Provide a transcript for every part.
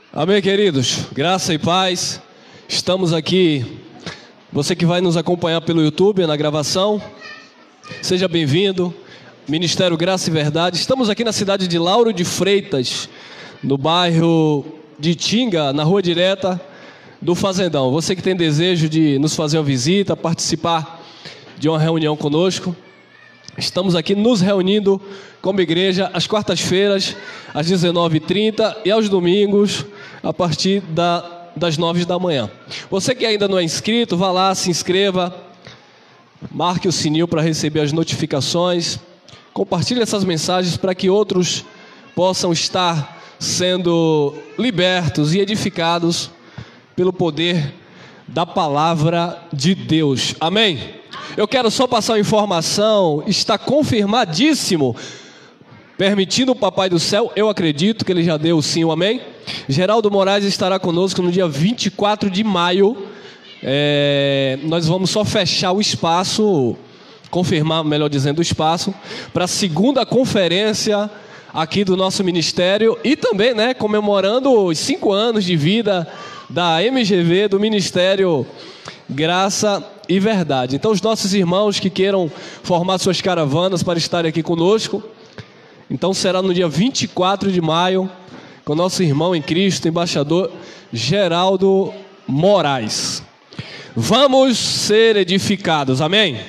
Amém, queridos? Graça e paz. Estamos aqui, você que vai nos acompanhar pelo YouTube, na gravação, seja bem-vindo. Ministério Graça e Verdade. Estamos aqui na cidade de Lauro de Freitas, no bairro de Tinga, na rua direta do Fazendão. Você que tem desejo de nos fazer uma visita, participar de uma reunião conosco, estamos aqui nos reunindo como igreja às quartas-feiras, às 19h30 e aos domingos, a partir das 9 da manhã. Você que ainda não é inscrito, vá lá, se inscreva, marque o sininho para receber as notificações, compartilhe essas mensagens para que outros possam estar sendo libertos e edificados pelo poder da palavra de Deus. Amém? Eu quero só passar uma informação, está confirmadíssimo, permitindo o Papai do Céu, eu acredito que ele já deu o sim, o amém. Geraldo Moraes estará conosco no dia 24 de maio, nós vamos só fechar o espaço, confirmar, melhor dizendo, o espaço, para a segunda conferência aqui do nosso ministério e também, comemorando os 5 anos de vida da MGV, do Ministério Graça e Verdade. Então, os nossos irmãos que queiram formar suas caravanas para estarem aqui conosco, então será no dia 24 de maio, com o nosso irmão em Cristo, embaixador Geraldo Moraes. Vamos ser edificados, amém?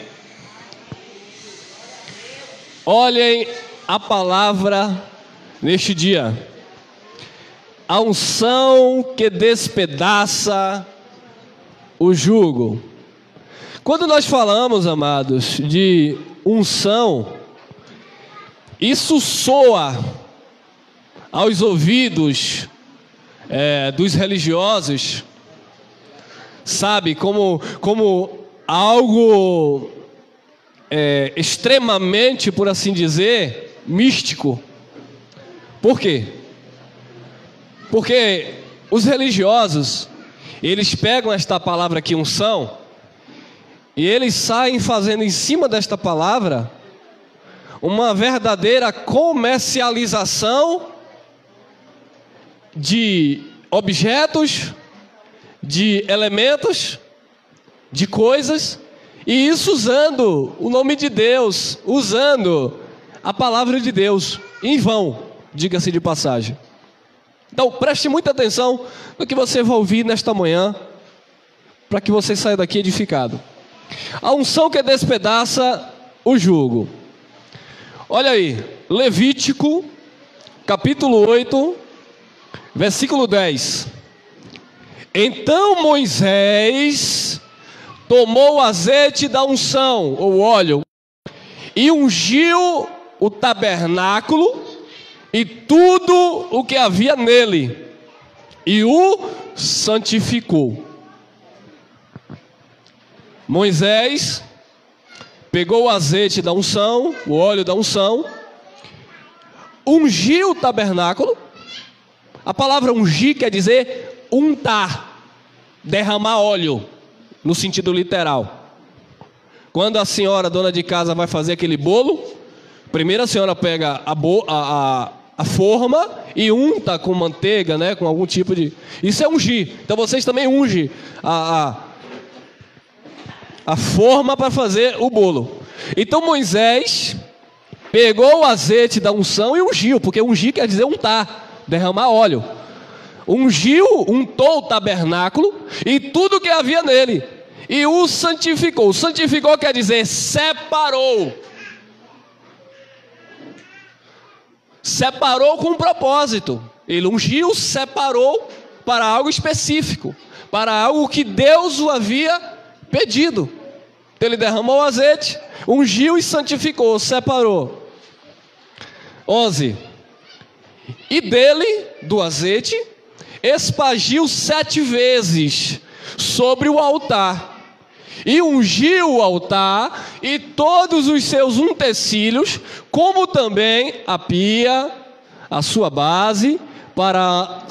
Olhem a palavra neste dia. A unção que despedaça o jugo. Quando nós falamos, amados, de unção, isso soa aos ouvidos dos religiosos, sabe, como algo extremamente, por assim dizer, místico. Por quê? Porque os religiosos, eles pegam esta palavra aqui, unção, e eles saem fazendo em cima desta palavra uma verdadeira comercialização de objetos, de elementos, de coisas, e isso usando o nome de Deus, usando a palavra de Deus, em vão, diga-se de passagem. Então, preste muita atenção no que você vai ouvir nesta manhã, para que você saia daqui edificado. A unção que despedaça o jugo. Olha aí, Levítico, capítulo 8, versículo 10. Então Moisés tomou o azeite da unção, ou óleo, e ungiu o tabernáculo e tudo o que havia nele, e o santificou. Moisés pegou o azeite da unção, o óleo da unção, ungiu o tabernáculo. A palavra ungir quer dizer untar, derramar óleo, no sentido literal. Quando a senhora, dona de casa, vai fazer aquele bolo, primeiro a senhora pega a forma e unta com manteiga, com algum tipo de... Isso é ungir. Então vocês também ungem a forma para fazer o bolo. Então Moisés pegou o azeite da unção e ungiu, porque ungir quer dizer untar, derramar óleo. Ungiu, untou o tabernáculo e tudo que havia nele, e o santificou. Santificou quer dizer separou. Separou com um propósito. Ele ungiu, separou para algo específico, para algo que Deus o havia pedido. Ele derramou o azeite, ungiu e santificou, separou. 11. E dele, do azeite, espargiu 7 vezes sobre o altar, e ungiu o altar e todos os seus utensílios, como também a pia, a sua base, para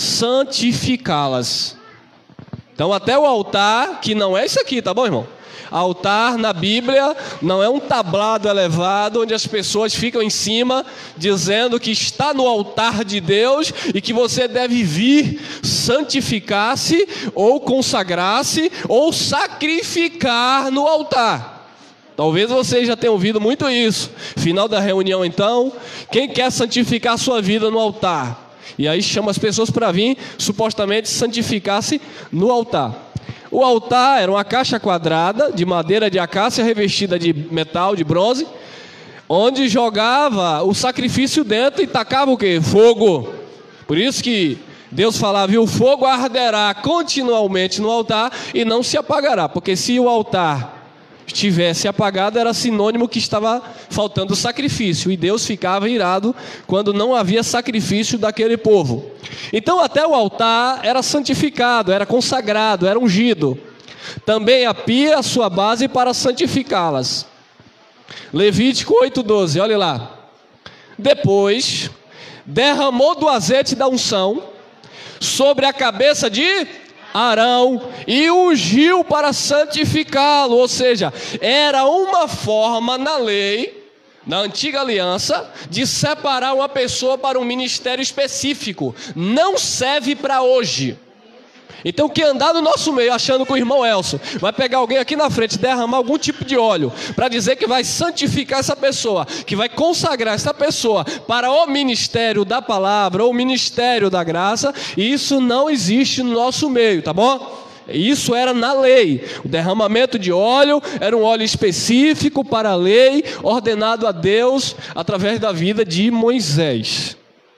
santificá-las. Então até o altar, que não é isso aqui, tá bom, irmão? Altar na Bíblia não é um tablado elevado onde as pessoas ficam em cima dizendo que está no altar de Deus e que você deve vir santificar-se ou consagrar-se ou sacrificar no altar. Talvez você já tenha ouvido muito isso. Final da reunião, então, quem quer santificar a sua vida no altar? E aí chama as pessoas para vir, supostamente, santificar-se no altar. O altar era uma caixa quadrada de madeira de acácia revestida de metal, de bronze, onde jogava o sacrifício dentro e tacava o quê? Fogo. Por isso que Deus falava: e o fogo arderá continuamente no altar e não se apagará. Porque se o altar estivesse apagado, era sinônimo que estava faltando sacrifício, e Deus ficava irado quando não havia sacrifício daquele povo. Então até o altar era santificado, era consagrado, era ungido. Também a pia, a sua base para santificá-las. Levítico 8:12, olha lá. Depois derramou do azeite da unção sobre a cabeça de Arão e ungiu para santificá-lo. Ou seja, era uma forma na lei, na antiga aliança, de separar uma pessoa para um ministério específico. Não serve para hoje. Então quem andar no nosso meio achando que o irmão Elson vai pegar alguém aqui na frente, derramar algum tipo de óleo para dizer que vai santificar essa pessoa, que vai consagrar essa pessoa para o ministério da palavra ou o ministério da graça, isso não existe no nosso meio, tá bom? Isso era na lei. O derramamento de óleo era um óleo específico para a lei, ordenado a Deus através da vida de Moisés.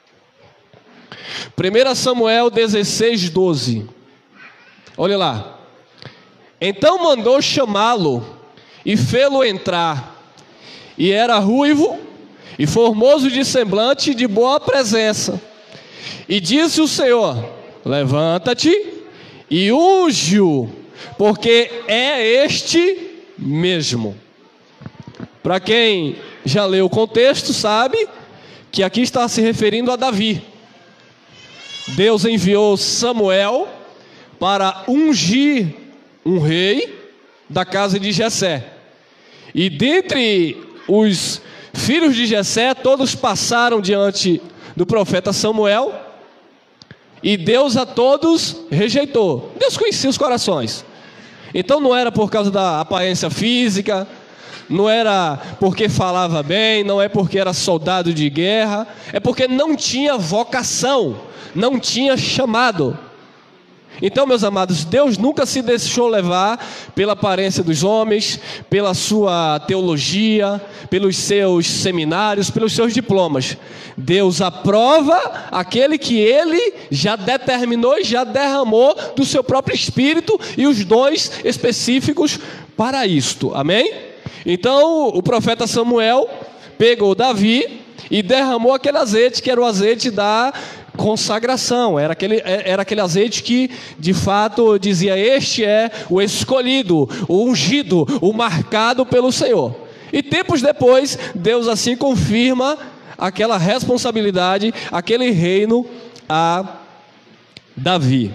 1 Samuel 16:12. Olha lá. Então mandou chamá-lo e fê-lo entrar. E era ruivo e formoso de semblante e de boa presença. E disse o Senhor: levanta-te e unge-o, porque é este mesmo. Para quem já leu o contexto, sabe que aqui está se referindo a Davi. Deus enviou Samuel para ungir um rei da casa de Jessé. E dentre os filhos de Jessé, todos passaram diante do profeta Samuel, e Deus a todos rejeitou. Deus conhecia os corações. Então não era por causa da aparência física, não era porque falava bem, não é porque era soldado de guerra, é porque não tinha vocação, não tinha chamado. Então, meus amados, Deus nunca se deixou levar pela aparência dos homens, pela sua teologia, pelos seus seminários, pelos seus diplomas. Deus aprova aquele que Ele já determinou e já derramou do seu próprio Espírito e os dons específicos para isto. Amém? Então, o profeta Samuel pegou Davi e derramou aquele azeite, que era o azeite da consagração. Era aquele azeite que de fato dizia: este é o escolhido, o ungido, o marcado pelo Senhor. E tempos depois, Deus assim confirma aquela responsabilidade, aquele reino a Davi.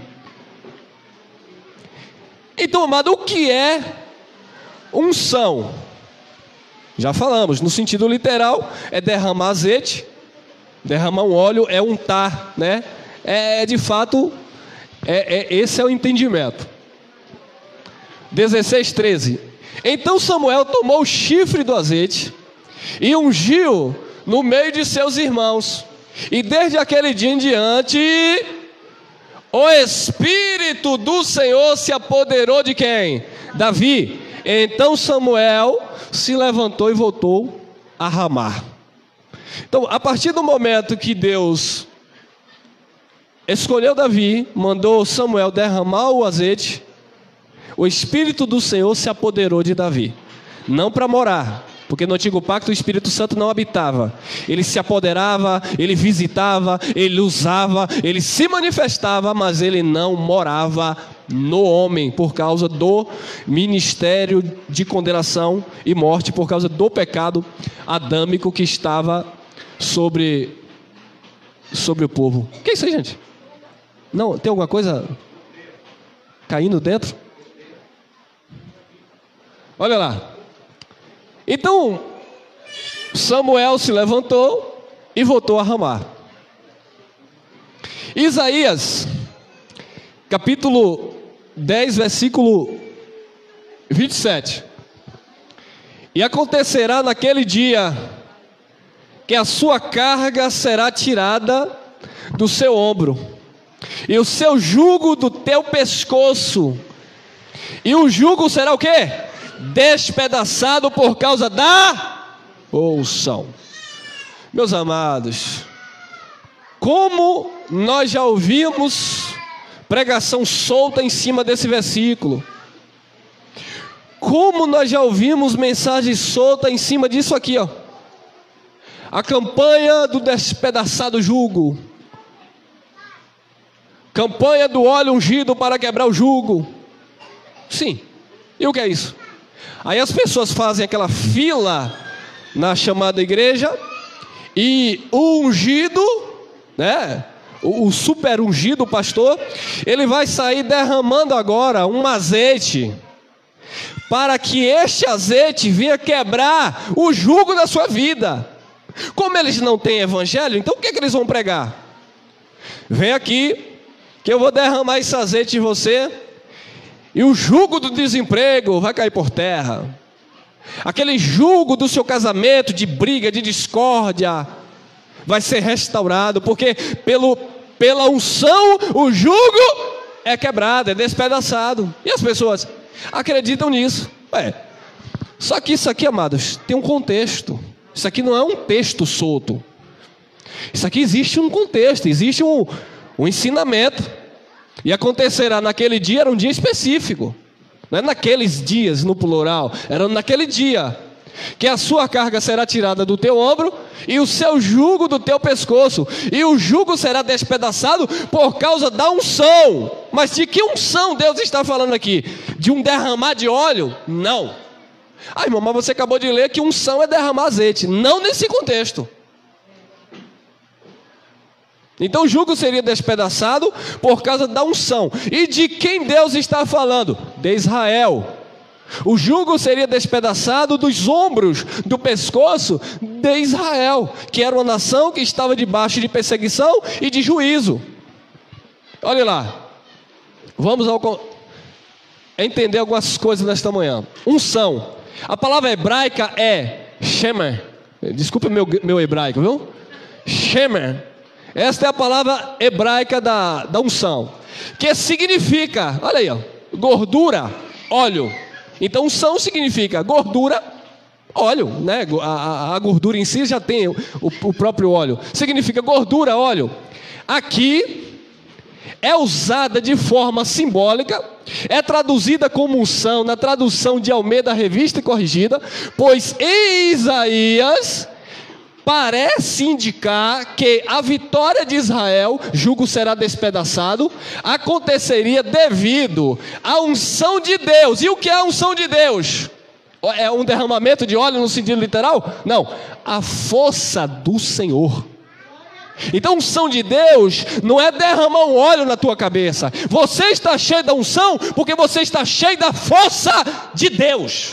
Então, amado, o que é unção? Já falamos, no sentido literal, é derramar azeite. Derramar um óleo é untar, né? De fato, esse é o entendimento. 16:13. Então Samuel tomou o chifre do azeite e ungiu no meio de seus irmãos. E desde aquele dia em diante, o Espírito do Senhor se apoderou de quem? Davi. Então Samuel se levantou e voltou a Ramá. Então, a partir do momento que Deus escolheu Davi, mandou Samuel derramar o azeite, o Espírito do Senhor se apoderou de Davi. Não para morar, porque no Antigo Pacto o Espírito Santo não habitava. Ele se apoderava, ele visitava, ele usava, ele se manifestava, mas ele não morava no homem, por causa do ministério de condenação e morte, por causa do pecado adâmico que estava sobre o povo. O que é isso aí, gente? Não, tem alguma coisa caindo dentro? Olha lá. Então, Samuel se levantou e voltou a Ramá. Isaías, capítulo 10, versículo 27. E acontecerá naquele dia que a sua carga será tirada do seu ombro, e o seu jugo do teu pescoço, e o jugo será o quê? Despedaçado por causa da ouçam. Meus amados, como nós já ouvimos pregação solta em cima desse versículo, como nós já ouvimos mensagem solta em cima disso aqui, ó. A campanha do despedaçado jugo, campanha do óleo ungido para quebrar o jugo. Sim, e o que é isso? Aí as pessoas fazem aquela fila na chamada igreja, e o ungido, né, o super ungido, o pastor, ele vai sair derramando agora um azeite, para que este azeite venha quebrar o jugo da sua vida. Como eles não têm evangelho, então o que eles vão pregar? Vem aqui, que eu vou derramar esse azeite em você, e o jugo do desemprego vai cair por terra. Aquele jugo do seu casamento, de briga, de discórdia, vai ser restaurado, porque pela unção o jugo é quebrado, é despedaçado. E as pessoas acreditam nisso. Só que isso aqui, amados, tem um contexto. Isso aqui não é um texto solto. Isso aqui existe um contexto, existe um ensinamento. E acontecerá naquele dia, era um dia específico. Não é naqueles dias no plural, era naquele dia, que a sua carga será tirada do teu ombro, e o seu jugo do teu pescoço, e o jugo será despedaçado por causa da unção. Mas de que unção Deus está falando aqui? De um derramar de óleo? Não. Irmão, mas você acabou de ler que unção é derramar azeite. Não nesse contexto. Então o jugo seria despedaçado por causa da unção. E de quem Deus está falando? De Israel. O jugo seria despedaçado dos ombros, do pescoço de Israel, que era uma nação que estava debaixo de perseguição e de juízo. Olha lá. Vamos entender algumas coisas nesta manhã. Unção. A palavra hebraica é shemer. Desculpa meu hebraico, viu? Shemer. Esta é a palavra hebraica da unção, que significa, olha aí, ó, gordura, óleo. Então unção significa gordura, óleo, né? A gordura em si já tem o próprio óleo. Significa gordura, óleo. Aqui é usada de forma simbólica, é traduzida como unção na tradução de Almeida Revista e Corrigida, pois em Isaías parece indicar que a vitória de Israel, jugo será despedaçado, aconteceria devido à unção de Deus. E o que é a unção de Deus? É um derramamento de óleo no sentido literal? Não, a força do Senhor. Então a unção de Deus não é derramar um óleo na tua cabeça. Você está cheio da unção porque você está cheio da força de Deus.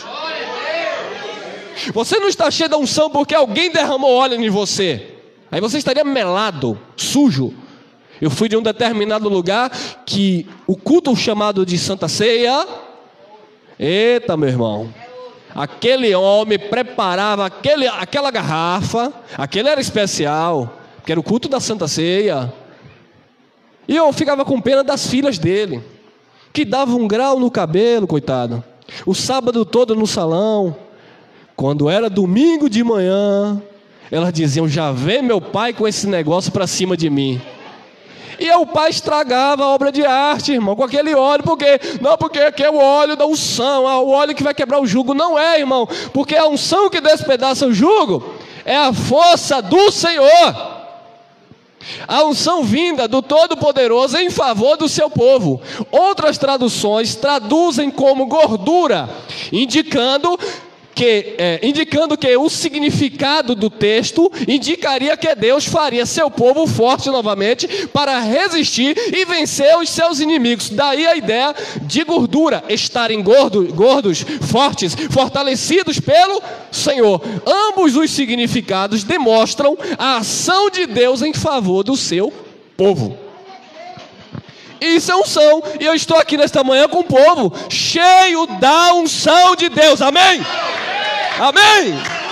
Você não está cheio da unção porque alguém derramou óleo em você. Aí você estaria melado, sujo. Eu fui de um determinado lugar que o culto chamado de Santa Ceia. Eita, meu irmão. Aquele homem preparava aquela garrafa. Aquele era especial, que era o culto da Santa Ceia. E eu ficava com pena das filhas dele, que dava um grau no cabelo, coitado. O sábado todo no salão. Quando era domingo de manhã, elas diziam: já vem meu pai com esse negócio para cima de mim. E o pai estragava a obra de arte, irmão, com aquele óleo. Por quê? Não, porque aqui é o óleo da unção, o óleo que vai quebrar o jugo. Não é, irmão, porque a unção que despedaça o jugo é a força do Senhor. A unção vinda do Todo-Poderoso em favor do seu povo. Outras traduções traduzem como gordura, indicando indicando que o significado do texto indicaria que Deus faria seu povo forte novamente para resistir e vencer os seus inimigos. Daí a ideia de gordura, estarem gordos, fortes, fortalecidos pelo Senhor. Ambos os significados demonstram a ação de Deus em favor do seu povo. Isso é unção, e eu estou aqui nesta manhã com o povo cheio da unção de Deus, amém? Amém!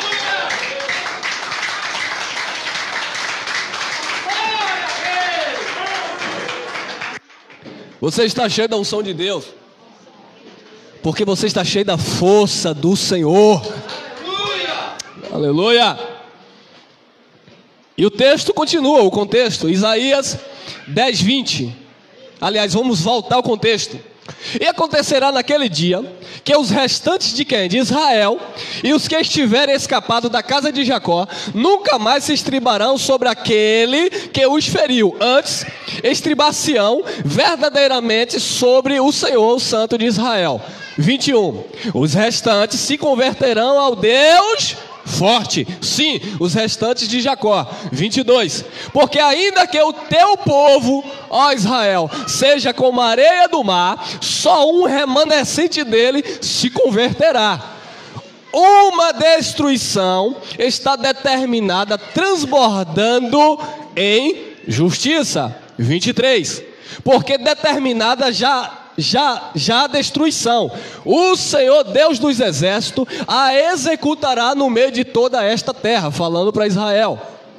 Você está cheio da unção de Deus, porque você está cheio da força do Senhor. Aleluia! E o texto continua, o contexto, Isaías 10, 20. Aliás, vamos voltar ao contexto. E acontecerá naquele dia que os restantes de quem? De Israel, e os que estiverem escapado da casa de Jacó, nunca mais se estribarão sobre aquele que os feriu. Antes, estribar-se-ão verdadeiramente sobre o Senhor, o Santo de Israel. 21. Os restantes se converterão ao Deus forte, sim, os restantes de Jacó. 22. Porque ainda que o teu povo, ó Israel, seja como a areia do mar, só um remanescente dele se converterá. Uma destruição está determinada, transbordando em justiça. 23. Porque determinada já a destruição, o Senhor Deus dos exércitos a executará no meio de toda esta terra, falando para Israel.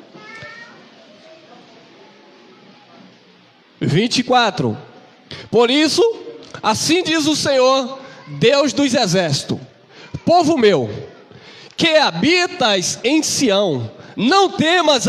24. Por isso, assim diz o Senhor Deus dos exércitos: povo meu, que habitas em Sião, não temas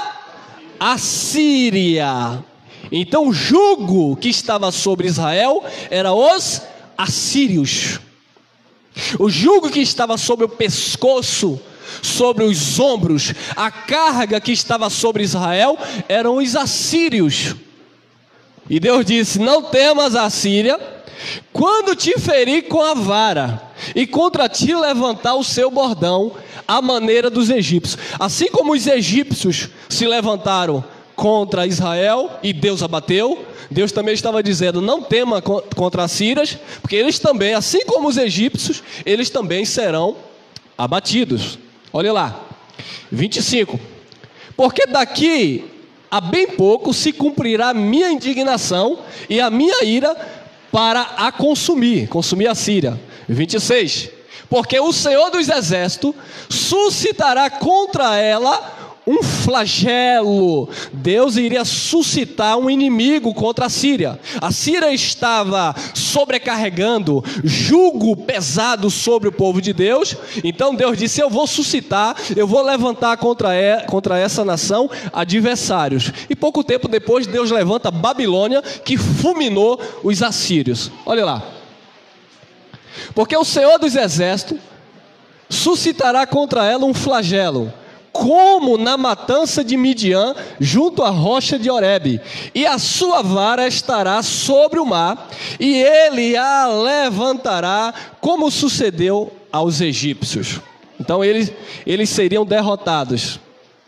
a Síria. Então o jugo que estava sobre Israel era os assírios. O jugo que estava sobre o pescoço, sobre os ombros, a carga que estava sobre Israel eram os assírios. E Deus disse: não temas a Síria, quando te ferir com a vara, e contra ti levantar o seu bordão, à maneira dos egípcios. Assim como os egípcios se levantaram contra Israel e Deus abateu, Deus também estava dizendo: não tema contra as sírias, porque eles também, assim como os egípcios, eles também serão abatidos. Olha lá, 25. Porque daqui a bem pouco se cumprirá a minha indignação e a minha ira para a consumir a Síria. 26. Porque o Senhor dos exércitos suscitará contra ela um flagelo. Deus iria suscitar um inimigo contra a Síria. A Síria estava sobrecarregando jugo pesado sobre o povo de Deus. Então Deus disse: eu vou suscitar, eu vou levantar contra essa nação adversários. E pouco tempo depois Deus levanta a Babilônia, que fulminou os assírios. Olha lá. Porque o Senhor dos exércitos suscitará contra ela um flagelo, como na matança de Midian, junto à rocha de Horebe, e a sua vara estará sobre o mar, e ele a levantará, como sucedeu aos egípcios. Então eles seriam derrotados.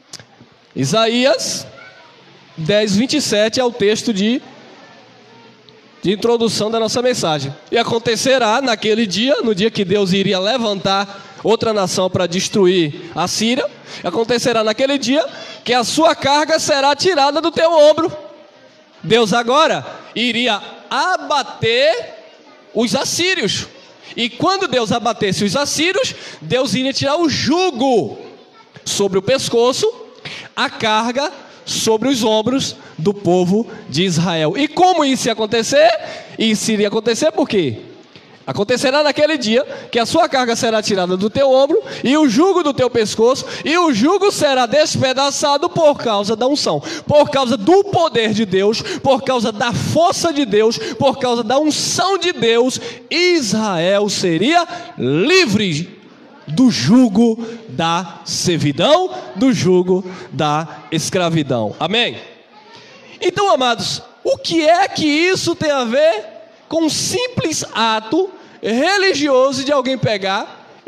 Isaías 10, 27 é o texto de introdução da nossa mensagem. E acontecerá naquele dia, no dia que Deus iria levantar outra nação para destruir a Síria, acontecerá naquele dia que a sua carga será tirada do teu ombro. Deus agora iria abater os assírios. E quando Deus abatesse os assírios, Deus iria tirar o jugo sobre o pescoço, a carga sobre os ombros do povo de Israel. E como isso ia acontecer? Isso iria acontecer por quê? Acontecerá naquele dia que a sua carga será tirada do teu ombro e o jugo do teu pescoço, e o jugo será despedaçado por causa da unção, por causa do poder de Deus, por causa da força de Deus, por causa da unção de Deus. Israel seria livre do jugo da servidão, do jugo da escravidão. Amém? Então, amados, o que é que isso tem a ver com um simples ato religioso de alguém pegar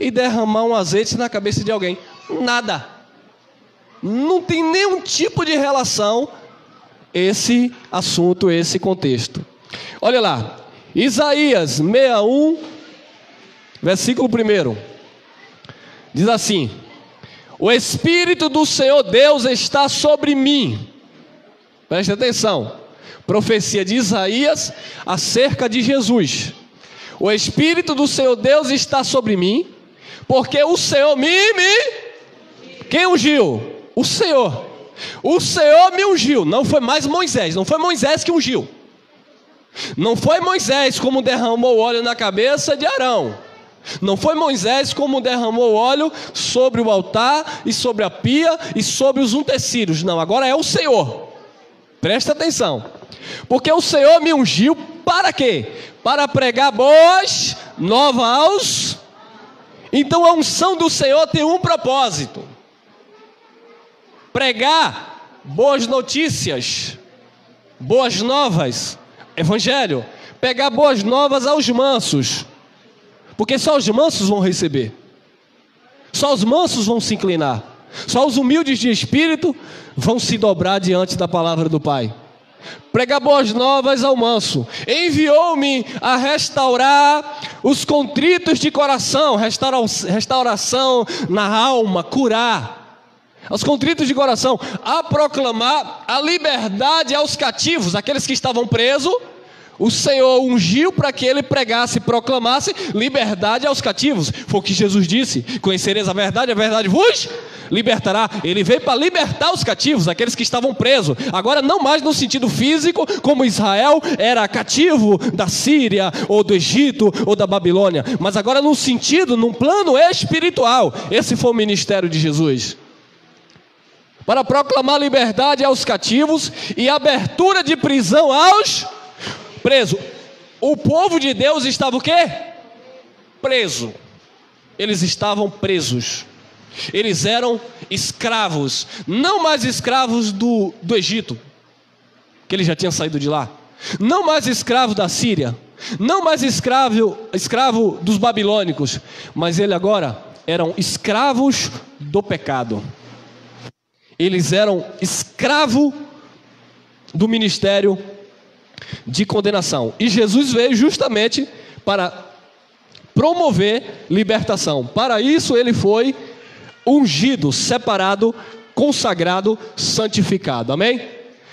e derramar um azeite na cabeça de alguém. Nada. Não tem nenhum tipo de relação esse assunto, esse contexto. Olha lá, Isaías 61, versículo 1. Diz assim: o Espírito do Senhor Deus está sobre mim. Preste atenção. Profecia de Isaías acerca de Jesus. O Espírito do Senhor Deus está sobre mim, porque o Senhor Quem ungiu? O Senhor. O Senhor me ungiu. Não foi mais Moisés. Não foi Moisés que ungiu. Não foi Moisés como derramou óleo na cabeça de Arão. Não foi Moisés como derramou óleo sobre o altar e sobre a pia e sobre os utensílios. Não, agora é o Senhor. Presta atenção. Porque o Senhor me ungiu para quê? Para pregar boas novas aos... Então a unção do Senhor tem um propósito: pregar boas notícias, boas novas, evangelho, pegar boas novas aos mansos, porque só os mansos vão receber, só os mansos vão se inclinar, só os humildes de espírito vão se dobrar diante da palavra do Pai. Pregar boas novas ao manso. Enviou-me a restaurar os contritos de coração, restauração na alma, curar os contritos de coração, a proclamar a liberdade aos cativos, aqueles que estavam presos. O Senhor ungiu para que ele pregasse e proclamasse liberdade aos cativos. Foi o que Jesus disse: conhecereis a verdade vos libertará. Ele veio para libertar os cativos, aqueles que estavam presos. Agora não mais no sentido físico, como Israel era cativo da Síria, ou do Egito, ou da Babilônia, mas agora no sentido, num plano espiritual. Esse foi o ministério de Jesus, para proclamar liberdade aos cativos e abertura de prisão aos presos. O povo de Deus estava o quê? Preso. Eles estavam presos. Eles eram escravos. Não mais escravos do Egito, que ele já tinha saído de lá. Não mais escravo da Síria. Não mais escravo dos babilônicos. Mas ele agora eram escravos do pecado. Eles eram escravos do ministério de condenação. E Jesus veio justamente para promover libertação. Para isso ele foi ungido, separado, consagrado, santificado. Amém?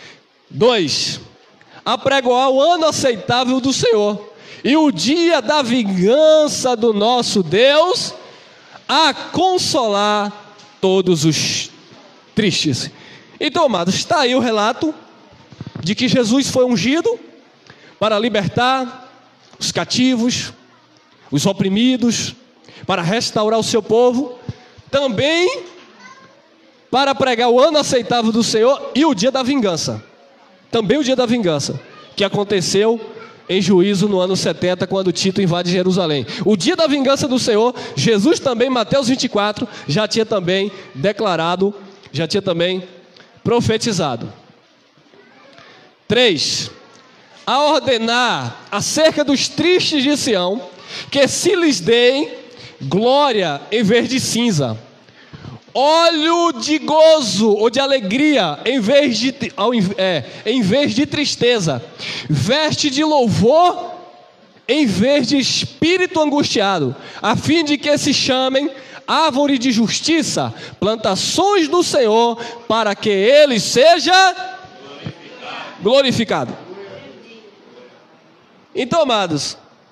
2. Apregoar o ano aceitável do Senhor e o dia da vingança do nosso Deus, a consolar todos os tristes. Então, amados, está aí o relato de que Jesus foi ungido para libertar os cativos, os oprimidos, para restaurar o seu povo, também para pregar o ano aceitável do Senhor e o dia da vingança. Também o dia da vingança, que aconteceu em juízo no ano 70, quando Tito invade Jerusalém. O dia da vingança do Senhor, Jesus também, Mateus 24, já tinha também declarado, já tinha também profetizado. 3. A ordenar acerca dos tristes de Sião, que se lhes deem glória em vez de cinza, óleo de gozo ou de alegria em vez de tristeza, veste de louvor em vez de espírito angustiado, a fim de que se chamem árvore de justiça, plantações do Senhor, para que ele seja glorificado. Então, amados,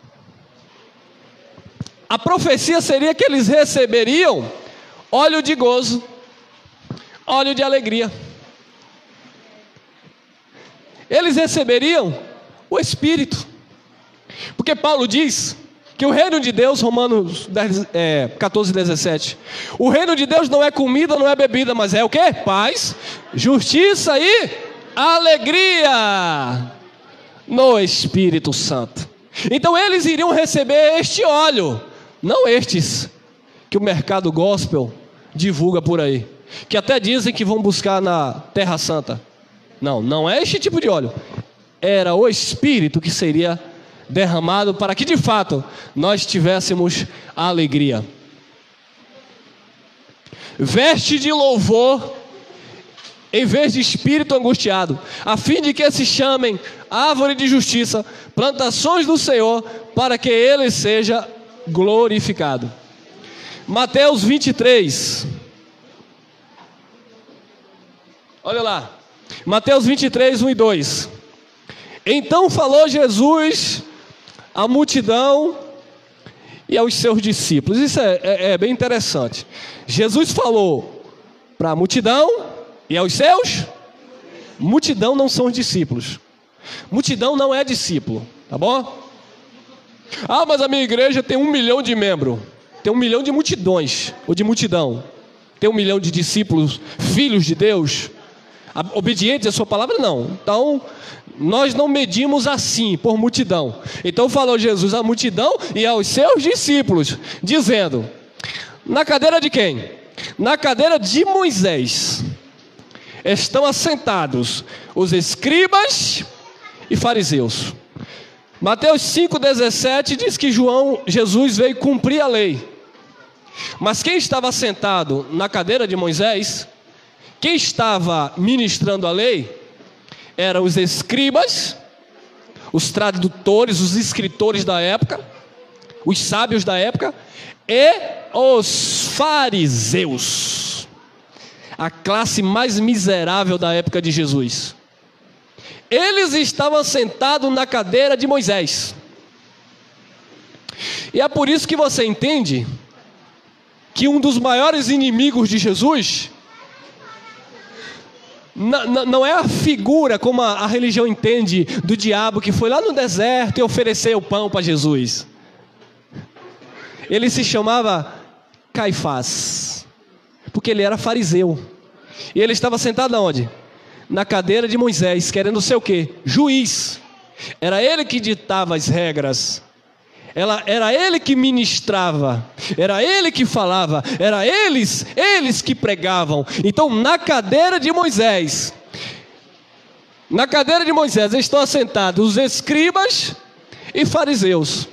a profecia seria que eles receberiam óleo de gozo, óleo de alegria. Eles receberiam o Espírito, porque Paulo diz que o reino de Deus, Romanos 14, 17, o reino de Deus não é comida, não é bebida, mas é o quê? Paz, justiça e alegria no Espírito Santo. Então eles iriam receber este óleo, não estes que o mercado gospel divulga por aí, que até dizem que vão buscar na Terra Santa. Não, não é este tipo de óleo. Era o Espírito que seria derramado para que de fato nós tivéssemos a alegria. veste de louvor, em vez de espírito angustiado, a fim de que se chamem árvore de justiça, plantações do Senhor, para que Ele seja glorificado. Mateus 23. Olha lá. Mateus 23, 1 e 2. Então falou Jesus à multidão e aos seus discípulos. Isso é bem interessante. Jesus falou para a multidão e aos seus. Multidão não são os discípulos. Multidão não é discípulo, tá bom? Ah, mas a minha igreja tem 1 milhão de membros. Tem 1 milhão de multidões, ou de multidão. Tem 1 milhão de discípulos, filhos de Deus, obedientes à sua palavra, não. Então, nós não medimos assim, por multidão. Então falou Jesus à multidão e aos seus discípulos, dizendo: na cadeira de quem? Na cadeira de Moisés estão assentados os escribas e fariseus. Mateus 5,17 diz que Jesus veio cumprir a lei. Mas quem estava sentado na cadeira de Moisés, quem estava ministrando a lei, eram os escribas, os tradutores, os escritores da época, os sábios da época, e os fariseus, a classe mais miserável da época de Jesus. Eles estavam sentados na cadeira de Moisés. E é por isso que você entende que um dos maiores inimigos de Jesus não é a figura, como a religião entende, do diabo que foi lá no deserto e ofereceu o pão para Jesus. Ele se chamava Caifás, porque ele era fariseu. E ele estava sentado aonde? Na cadeira de Moisés, querendo ser o quê? Juiz. Era ele que ditava as regras. Era ele que ministrava, era ele que falava, era eles que pregavam. Então na cadeira de Moisés estão assentados os escribas e fariseus.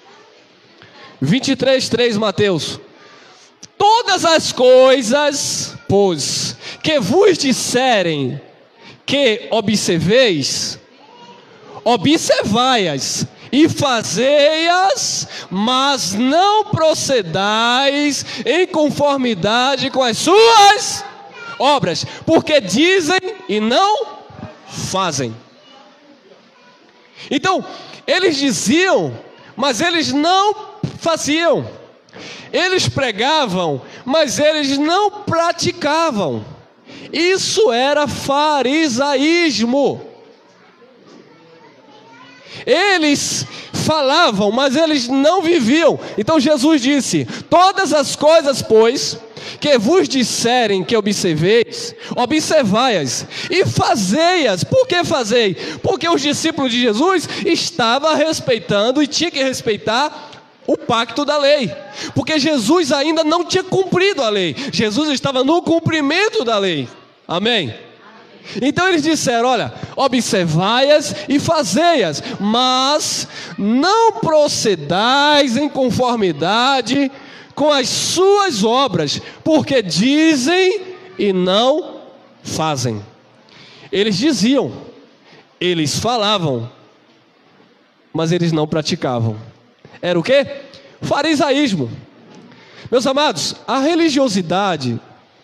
23:3 Mateus: todas as coisas, pois, que vos disserem que observeis, observai-as e fazei-as, mas não procedais em conformidade com as suas obras, porque dizem e não fazem. Então, eles diziam, mas eles não faziam. Eles pregavam, mas eles não praticavam. Isso era farisaísmo. Eles falavam, mas eles não viviam. Então Jesus disse: todas as coisas, pois, que vos disserem que observeis, observai-as e fazei-as. Por que fazei? Porque os discípulos de Jesus estavam respeitando e tinham que respeitar o pacto da lei, porque Jesus ainda não tinha cumprido a lei. Jesus estava no cumprimento da lei. Amém? Então eles disseram: olha, observai-as e fazei-as, mas não procedais em conformidade com as suas obras, porque dizem e não fazem. Eles diziam, eles falavam, mas eles não praticavam. Era o quê? Farisaísmo. Meus amados, a religiosidade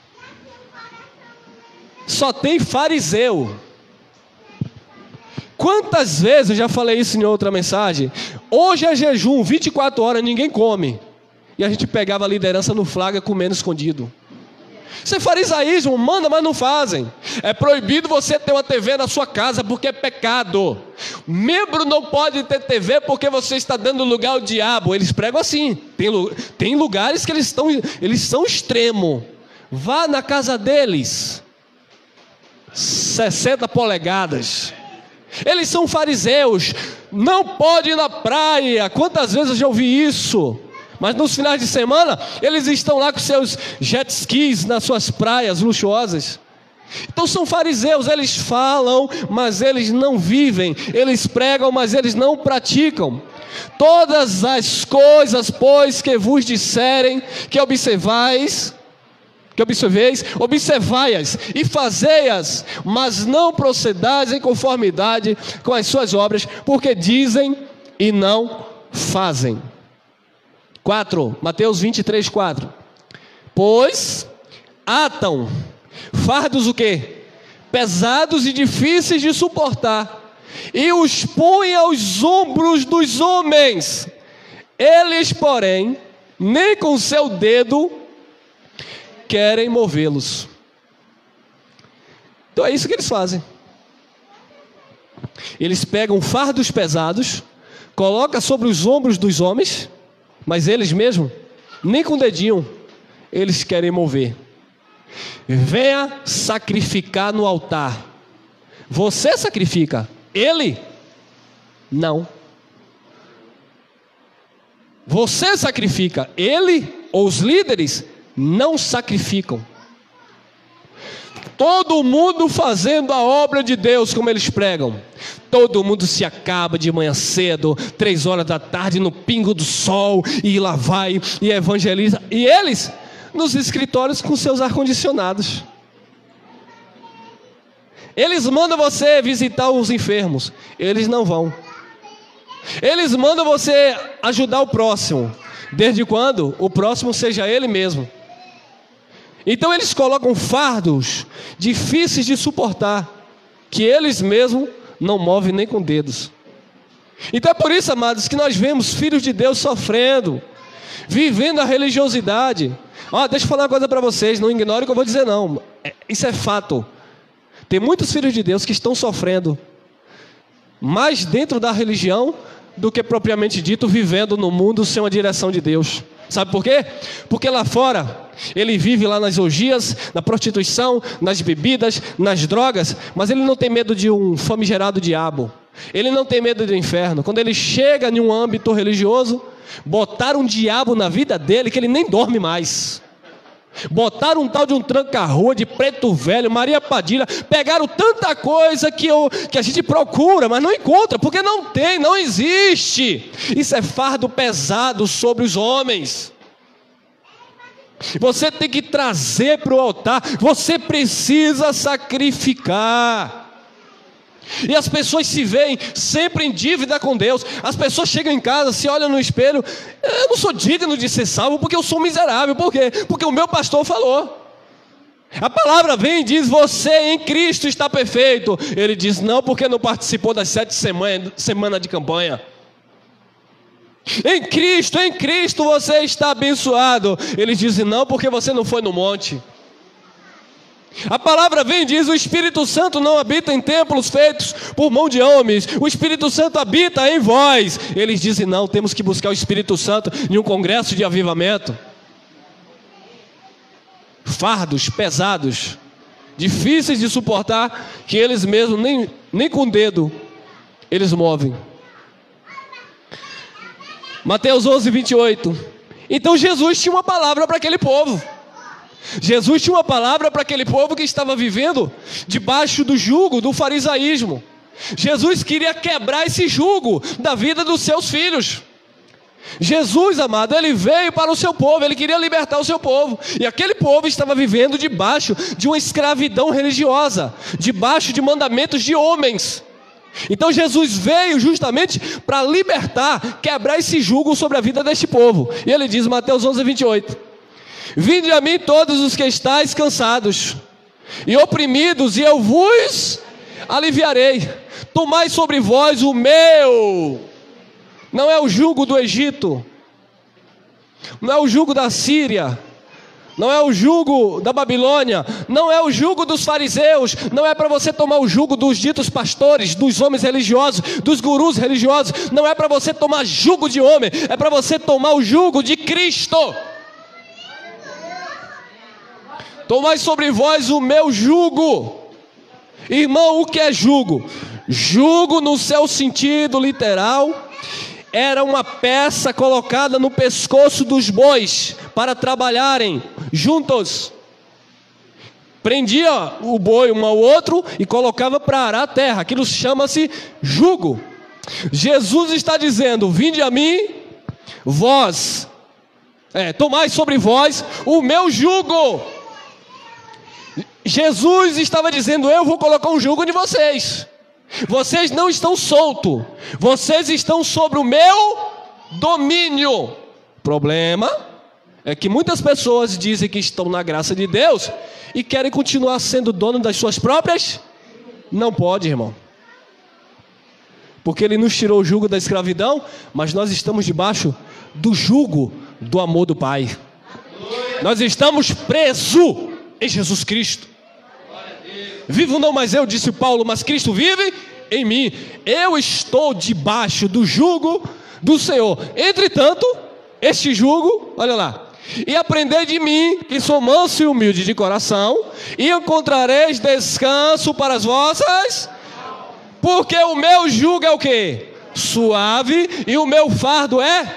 só tem fariseu. Quantas vezes, eu já falei isso em outra mensagem, hoje é jejum, 24 horas, ninguém come, e a gente pegava a liderança no flagra comendo escondido. Isso é farisaísmo, manda, mas não fazem. É proibido você ter uma TV na sua casa porque é pecado. Membro não pode ter TV porque você está dando lugar ao diabo. Eles pregam assim. Tem lugares que eles são extremo. Vá na casa deles, 60 polegadas. Eles são fariseus. Não pode ir na praia. Quantas vezes eu já ouvi isso? Mas nos finais de semana, eles estão lá com seus jet skis nas suas praias luxuosas. Então são fariseus, eles falam, mas eles não vivem. Eles pregam, mas eles não praticam. Todas as coisas, pois, que vos disserem que observais, que observeis, observai-as e fazei-as, mas não procedais em conformidade com as suas obras, porque dizem e não fazem. 4, Mateus 23, 4. Pois atam fardos o quê? Pesados e difíceis de suportar, e os põem aos ombros dos homens. Eles, porém, nem com seu dedo querem movê-los. Então é isso que eles fazem. Eles pegam fardos pesados, colocam sobre os ombros dos homens, mas eles mesmos, nem com o dedinho, eles querem mover. Venha sacrificar no altar. Você sacrifica, ele não. Você sacrifica, ele ou os líderes não sacrificam. Todo mundo fazendo a obra de Deus como eles pregam. Todo mundo se acaba de manhã cedo, 3 horas da tarde, no pingo do sol, e lá vai e evangeliza. E eles nos escritórios com seus ar-condicionados. Eles mandam você visitar os enfermos, eles não vão. Eles mandam você ajudar o próximo, desde quando o próximo seja ele mesmo. Então eles colocam fardos difíceis de suportar, que eles mesmos não movem nem com dedos. Então é por isso, amados, que nós vemos filhos de Deus sofrendo, vivendo a religiosidade. Deixa eu falar uma coisa para vocês, não ignorem o que eu vou dizer não, isso é fato. Tem muitos filhos de Deus que estão sofrendo mais dentro da religião do que propriamente dito vivendo no mundo sem uma direção de Deus. Sabe por quê? Porque lá fora ele vive lá nas orgias, na prostituição, nas bebidas, nas drogas, mas ele não tem medo de um famigerado diabo. Ele não tem medo do inferno. Quando ele chega em um âmbito religioso, botaram um diabo na vida dele que ele nem dorme mais. Botaram um tal de um tranca-rua, de Preto Velho, Maria Padilha. Pegaram tanta coisa que a gente procura, mas não encontra, porque não tem, não existe. Isso é fardo pesado sobre os homens. Você tem que trazer para o altar. Você precisa sacrificar. E as pessoas se veem sempre em dívida com Deus. As pessoas chegam em casa, se olham no espelho: eu não sou digno de ser salvo porque eu sou miserável. Por quê? Porque o meu pastor falou. A palavra vem e diz: você em Cristo está perfeito. Ele diz: não, porque não participou das 7 semanas de campanha. Em Cristo você está abençoado. Ele diz: não, porque você não foi no monte. A palavra vem e diz: o Espírito Santo não habita em templos feitos por mão de homens, o Espírito Santo habita em vós. Eles dizem: não, temos que buscar o Espírito Santo em um congresso de avivamento. Fardos pesados, difíceis de suportar, que eles mesmos nem com o dedo eles movem. Mateus 11, 28. Então Jesus tinha uma palavra para aquele povo. Jesus tinha uma palavra para aquele povo que estava vivendo debaixo do jugo do farisaísmo. Jesus queria quebrar esse jugo da vida dos seus filhos. Jesus, amado, ele veio para o seu povo, ele queria libertar o seu povo. E aquele povo estava vivendo debaixo de uma escravidão religiosa, debaixo de mandamentos de homens. Então Jesus veio justamente para libertar, quebrar esse jugo sobre a vida deste povo. E ele diz, Mateus 11, 28: vinde a mim todos os que estáis cansados e oprimidos, e eu vos aliviarei. Tomai sobre vós o meu. Não é o jugo do Egito, não é o jugo da Síria, não é o jugo da Babilônia, não é o jugo dos fariseus. Não é para você tomar o jugo dos ditos pastores, dos homens religiosos, dos gurus religiosos. Não é para você tomar jugo de homem, é para você tomar o jugo de Cristo. Tomai sobre vós o meu jugo. Irmão, o que é jugo? Jugo, no seu sentido literal, era uma peça colocada no pescoço dos bois para trabalharem juntos. Prendia o boi um ao outro e colocava para arar a terra. Aquilo chama-se jugo. Jesus está dizendo: vinde a mim, vós, tomai sobre vós o meu jugo. Jesus estava dizendo: eu vou colocar um jugo de vocês. Vocês não estão soltos. Vocês estão sobre o meu domínio. O problema é que muitas pessoas dizem que estão na graça de Deus e querem continuar sendo dono das suas próprias. Não pode, irmão. Porque Ele nos tirou o jugo da escravidão, mas nós estamos debaixo do jugo do amor do Pai. Nós estamos presos em Jesus Cristo. Vivo não mais eu, disse Paulo, mas Cristo vive em mim. Eu estou debaixo do jugo do Senhor. Entretanto, este jugo, olha lá: e aprendei de mim, que sou manso e humilde de coração, e encontrareis descanso para as vossas, porque o meu jugo é o quê? Suave, e o meu fardo é?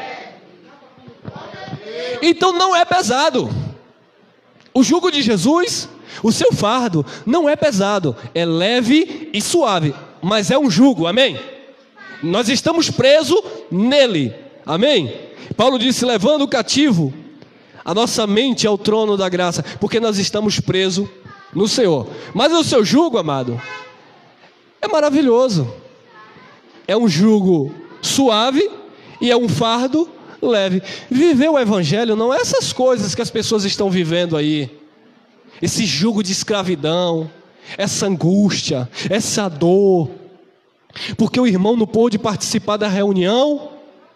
Então não é pesado. O jugo de Jesus, o seu fardo, não é pesado, é leve e suave, mas é um jugo, amém? Nós estamos presos nele, amém? Paulo disse: levando o cativo a nossa mente ao trono da graça, porque nós estamos presos no Senhor. Mas o seu jugo, amado, é maravilhoso. É um jugo suave e é um fardo leve. Viver o evangelho não é essas coisas que as pessoas estão vivendo aí, esse jugo de escravidão, essa angústia, essa dor, porque o irmão não pôde participar da reunião,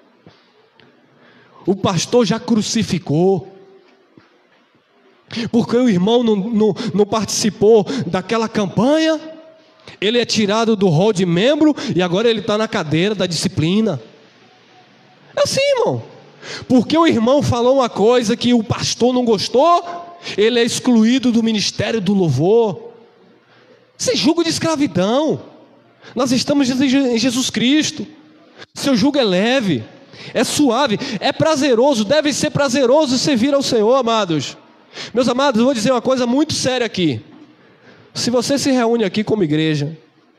o pastor já crucificou, porque o irmão não participou daquela campanha, ele é tirado do rol de membro e agora ele está na cadeira da disciplina. É assim, irmão. Porque o irmão falou uma coisa que o pastor não gostou, ele é excluído do ministério do louvor. Isso é jugo de escravidão. Nós estamos em Jesus Cristo. Seu jugo é leve, é suave, é prazeroso. Deve ser prazeroso servir ao Senhor, amados. Meus amados, eu vou dizer uma coisa muito séria aqui. Se você se reúne aqui como igreja,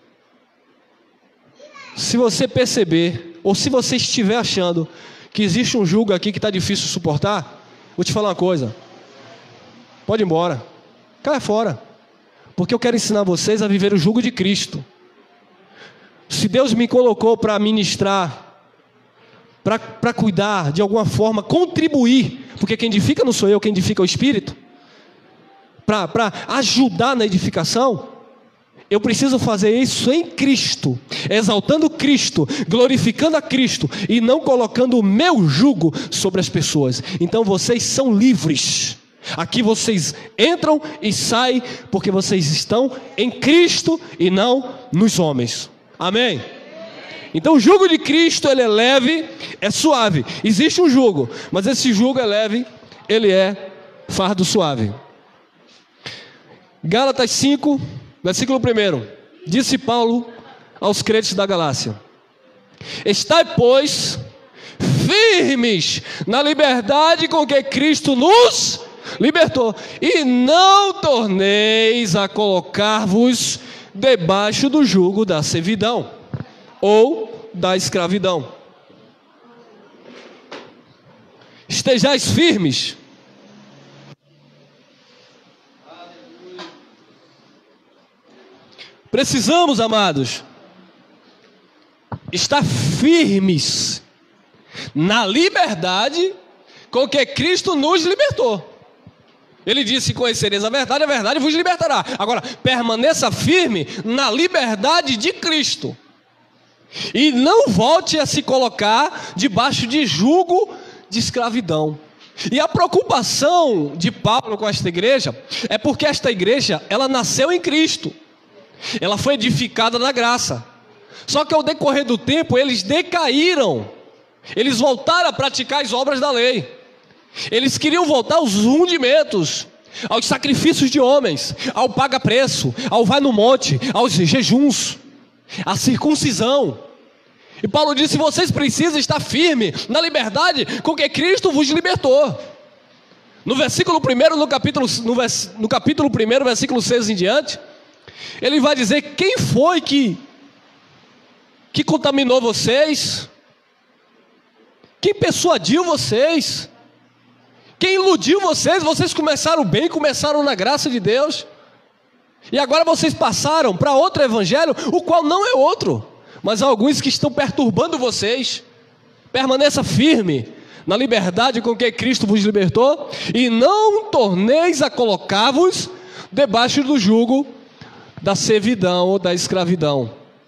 se você perceber, ou se você estiver achando que existe um jugo aqui que está difícil de suportar, vou te falar uma coisa: pode ir embora, caia fora, porque eu quero ensinar vocês a viver o jugo de Cristo. Se Deus me colocou para ministrar, para cuidar, de alguma forma, contribuir, porque quem edifica não sou eu, quem edifica é o Espírito, para ajudar na edificação, eu preciso fazer isso em Cristo, exaltando Cristo, glorificando a Cristo, e não colocando o meu jugo sobre as pessoas. Então vocês são livres. Aqui vocês entram e saem, porque vocês estão em Cristo e não nos homens. Amém? Então o jugo de Cristo, ele é leve, é suave. Existe um jugo, mas esse jugo é leve, ele é fardo suave. Gálatas 5, versículo 1. Disse Paulo aos crentes da Galácia: estai, pois, firmes na liberdade com que Cristo nos libertou, e não torneis a colocar-vos debaixo do jugo da servidão ou da escravidão. Estejais firmes. Precisamos, amados, estar firmes na liberdade com que Cristo nos libertou. Ele disse: conhecereis a verdade vos libertará. Agora, permaneça firme na liberdade de Cristo, e não volte a se colocar debaixo de jugo de escravidão. E a preocupação de Paulo com esta igreja é porque esta igreja, ela nasceu em Cristo, ela foi edificada na graça. Só que ao decorrer do tempo eles decaíram, eles voltaram a praticar as obras da lei. Eles queriam voltar aos rudimentos, aos sacrifícios de homens, ao paga-preço, ao vai no monte, aos jejuns, à circuncisão. E Paulo disse: vocês precisam estar firmes na liberdade com que Cristo vos libertou. No versículo 1, no capítulo 1, versículo 6 em diante, ele vai dizer quem foi que contaminou vocês, quem persuadiu vocês, quem iludiu vocês. Vocês começaram bem, começaram na graça de Deus, E agora vocês passaram para outro evangelho, o qual não é outro, mas há alguns que estão perturbando vocês. Permaneça firme na liberdade com que Cristo vos libertou, e não torneis a colocar-vos debaixo do jugo da servidão ou da escravidão.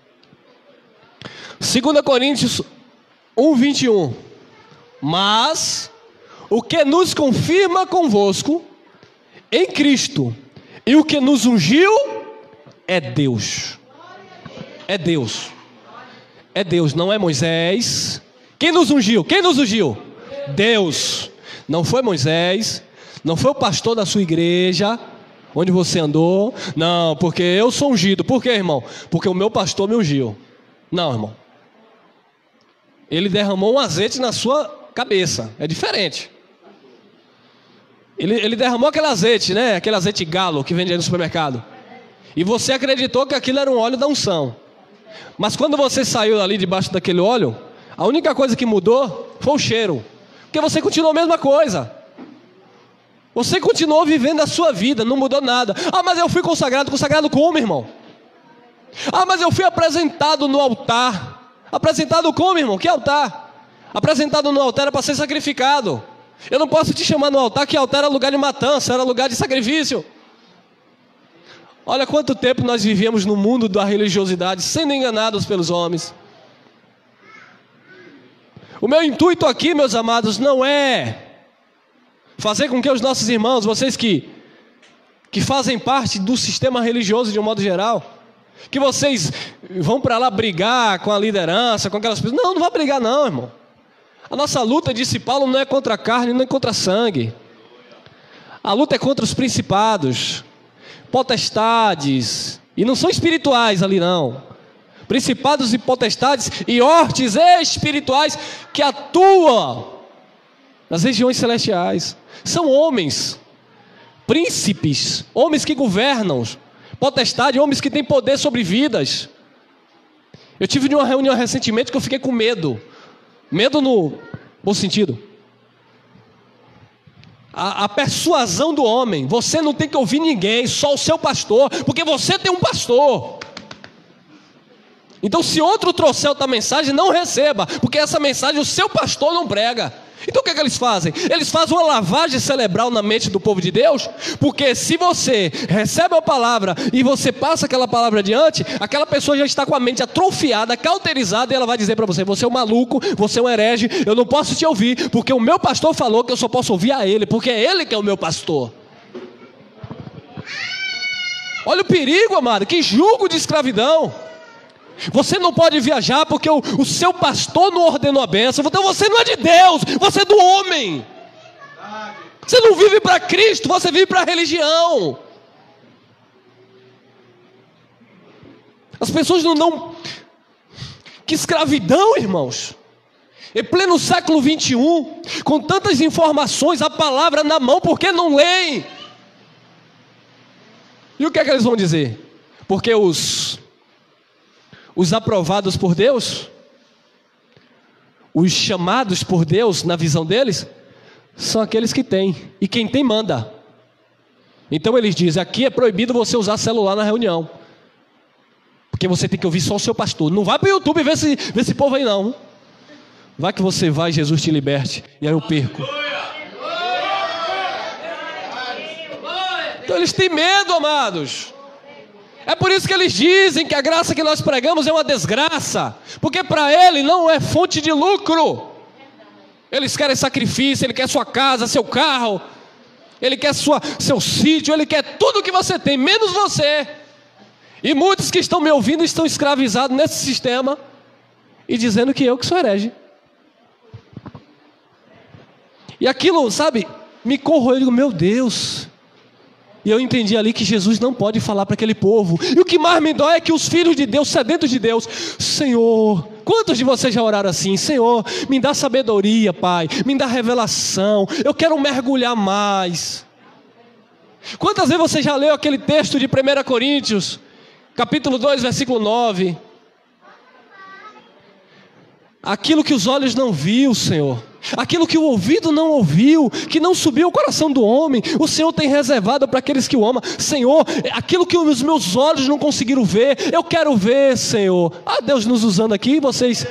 2 Coríntios 1:21. Mas o que nos confirma convosco em Cristo e o que nos ungiu é Deus. É Deus. É Deus, não é Moisés. Quem nos ungiu? Quem nos ungiu? Deus. Não foi Moisés, não foi o pastor da sua igreja, onde você andou. Não, porque eu sou ungido. Por quê, irmão? Porque o meu pastor me ungiu. Não, irmão. Ele derramou um azeite na sua cabeça. É diferente. Ele derramou aquele azeite, né? Aquele azeite galo que vende aí no supermercado. E você acreditou que aquilo era um óleo da unção. Mas quando você saiu ali debaixo daquele óleo, a única coisa que mudou foi o cheiro. Porque você continuou a mesma coisa. Você continuou vivendo a sua vida, não mudou nada. Ah, mas eu fui consagrado. Consagrado como, irmão? Ah, mas eu fui apresentado no altar. Apresentado como, irmão? Que altar? Apresentado no altar era para ser sacrificado. Eu não posso te chamar no altar, que altar era lugar de matança, era lugar de sacrifício. Olha quanto tempo nós vivíamos no mundo da religiosidade, sendo enganados pelos homens. O meu intuito aqui, meus amados, não é fazer com que os nossos irmãos, vocês que fazem parte do sistema religioso de um modo geral, que vocês vão para lá brigar com a liderança, com aquelas pessoas. Não, não vai brigar não, irmão. A nossa luta, disse Paulo, não é contra a carne, não é contra a sangue. A luta é contra os principados, potestades, e não são espirituais ali não. Principados e potestades e hortes espirituais que atuam nas regiões celestiais. São homens, príncipes, homens que governam, potestade, homens que têm poder sobre vidas. Eu tive numa reunião recentemente que eu fiquei com medo. Medo no bom sentido. A persuasão do homem. Você não tem que ouvir ninguém, só o seu pastor, porque você tem um pastor. Então se outro trouxer outra mensagem, não receba, porque essa mensagem o seu pastor não prega. Então o que é que eles fazem? Eles fazem uma lavagem cerebral na mente do povo de Deus, porque se você recebe a palavra e você passa aquela palavra adiante, aquela pessoa já está com a mente atrofiada, cauterizada, e ela vai dizer para você: você é um maluco, você é um herege, eu não posso te ouvir, porque o meu pastor falou que eu só posso ouvir a ele, porque é ele que é o meu pastor. Olha o perigo, amado, que jugo de escravidão. Você não pode viajar porque o seu pastor não ordenou a bênção. Então você não é de Deus, você é do homem. Você não vive para Cristo, você vive para a religião. As pessoas não dão. Que escravidão, irmãos. Em pleno século 21, com tantas informações, a palavra na mão, por que não leem? E o que é que eles vão dizer? Porque os aprovados por Deus, os chamados por Deus, na visão deles, são aqueles que têm, e quem tem manda. Então eles dizem: aqui é proibido você usar celular na reunião, porque você tem que ouvir só o seu pastor. Não vai para o YouTube ver esse povo aí não. Vai que você vai, Jesus te liberte, e aí eu perco. Então eles têm medo, amados. É por isso que eles dizem que a graça que nós pregamos é uma desgraça, porque para ele não é fonte de lucro. Eles querem sacrifício, ele quer sua casa, seu carro, ele quer seu sítio, ele quer tudo que você tem, menos você. E muitos que estão me ouvindo estão escravizados nesse sistema e dizendo que eu que sou herege. E aquilo, sabe, me corroeu. Eu digo: meu Deus. E eu entendi ali que Jesus não pode falar para aquele povo. E o que mais me dói é que os filhos de Deus, sedentos de Deus: Senhor, quantos de vocês já oraram assim? Senhor, me dá sabedoria, Pai, me dá revelação, eu quero mergulhar mais. Quantas vezes você já leu aquele texto de 1 Coríntios, capítulo 2, versículo 9? Aquilo que os olhos não viu, Senhor, Aquilo que o ouvido não ouviu, que não subiu ao coração do homem, o Senhor tem reservado para aqueles que o amam. Senhor, aquilo que os meus olhos não conseguiram ver, eu quero ver, Senhor. Deus nos usando aqui, vocês...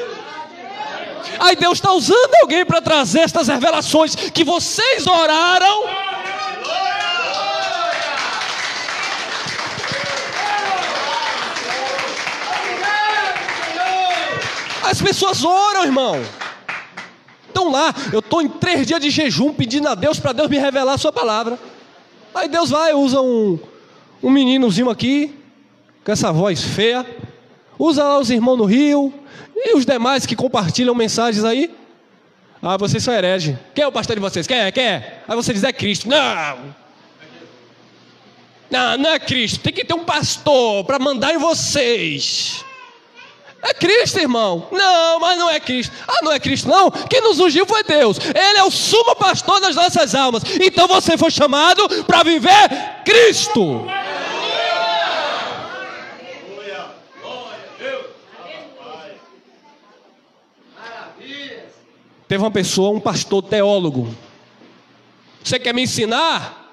Deus está usando alguém para trazer estas revelações que vocês oraram. As pessoas oram, irmão. Estão lá, eu estou em 3 dias de jejum pedindo a Deus para Deus me revelar a sua palavra. Aí Deus vai, usa um meninozinho aqui, com essa voz feia, usa lá os irmãos no Rio, e os demais que compartilham mensagens aí. Vocês são hereges. Quem é o pastor de vocês? Quem é? Aí você diz, é Cristo. Não é Cristo, tem que ter um pastor para mandar em vocês. É Cristo, irmão. Não, mas não é Cristo. Não é Cristo não. Quem nos ungiu foi Deus. Ele é o sumo pastor das nossas almas. Então você foi chamado para viver Cristo. Teve uma pessoa, um pastor teólogo. Você quer me ensinar?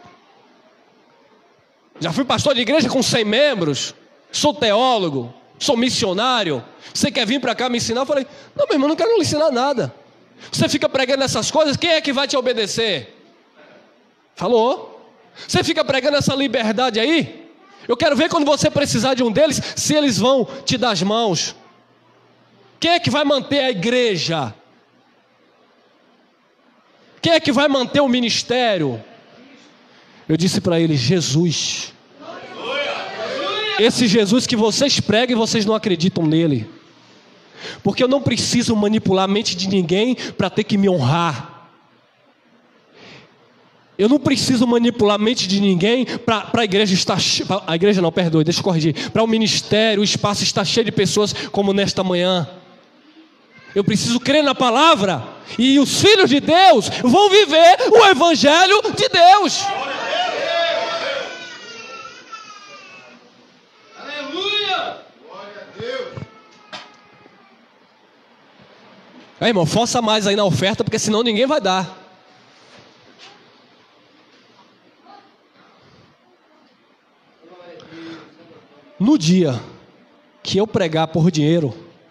Já fui pastor de igreja com 100 membros. Sou teólogo. Sou missionário, você quer vir para cá me ensinar? Eu falei, não, meu irmão, não quero lhe ensinar nada. Você fica pregando essas coisas, quem é que vai te obedecer? Falou. Você fica pregando essa liberdade aí? Eu quero ver quando você precisar de um deles, se eles vão te dar as mãos. Quem é que vai manter a igreja? Quem é que vai manter o ministério? Eu disse para ele, Jesus. Esse Jesus que vocês pregam e vocês não acreditam nele. Porque eu não preciso manipular a mente de ninguém para ter que me honrar. Eu não preciso manipular a mente de ninguém para a igreja estar... A igreja não, perdoe, deixa eu corrigir. Para o ministério, o espaço está cheio de pessoas como nesta manhã. Eu preciso crer na palavra. E os filhos de Deus vão viver o evangelho de Deus. Irmão, força mais aí na oferta, porque senão ninguém vai dar. No dia que eu pregar por dinheiro,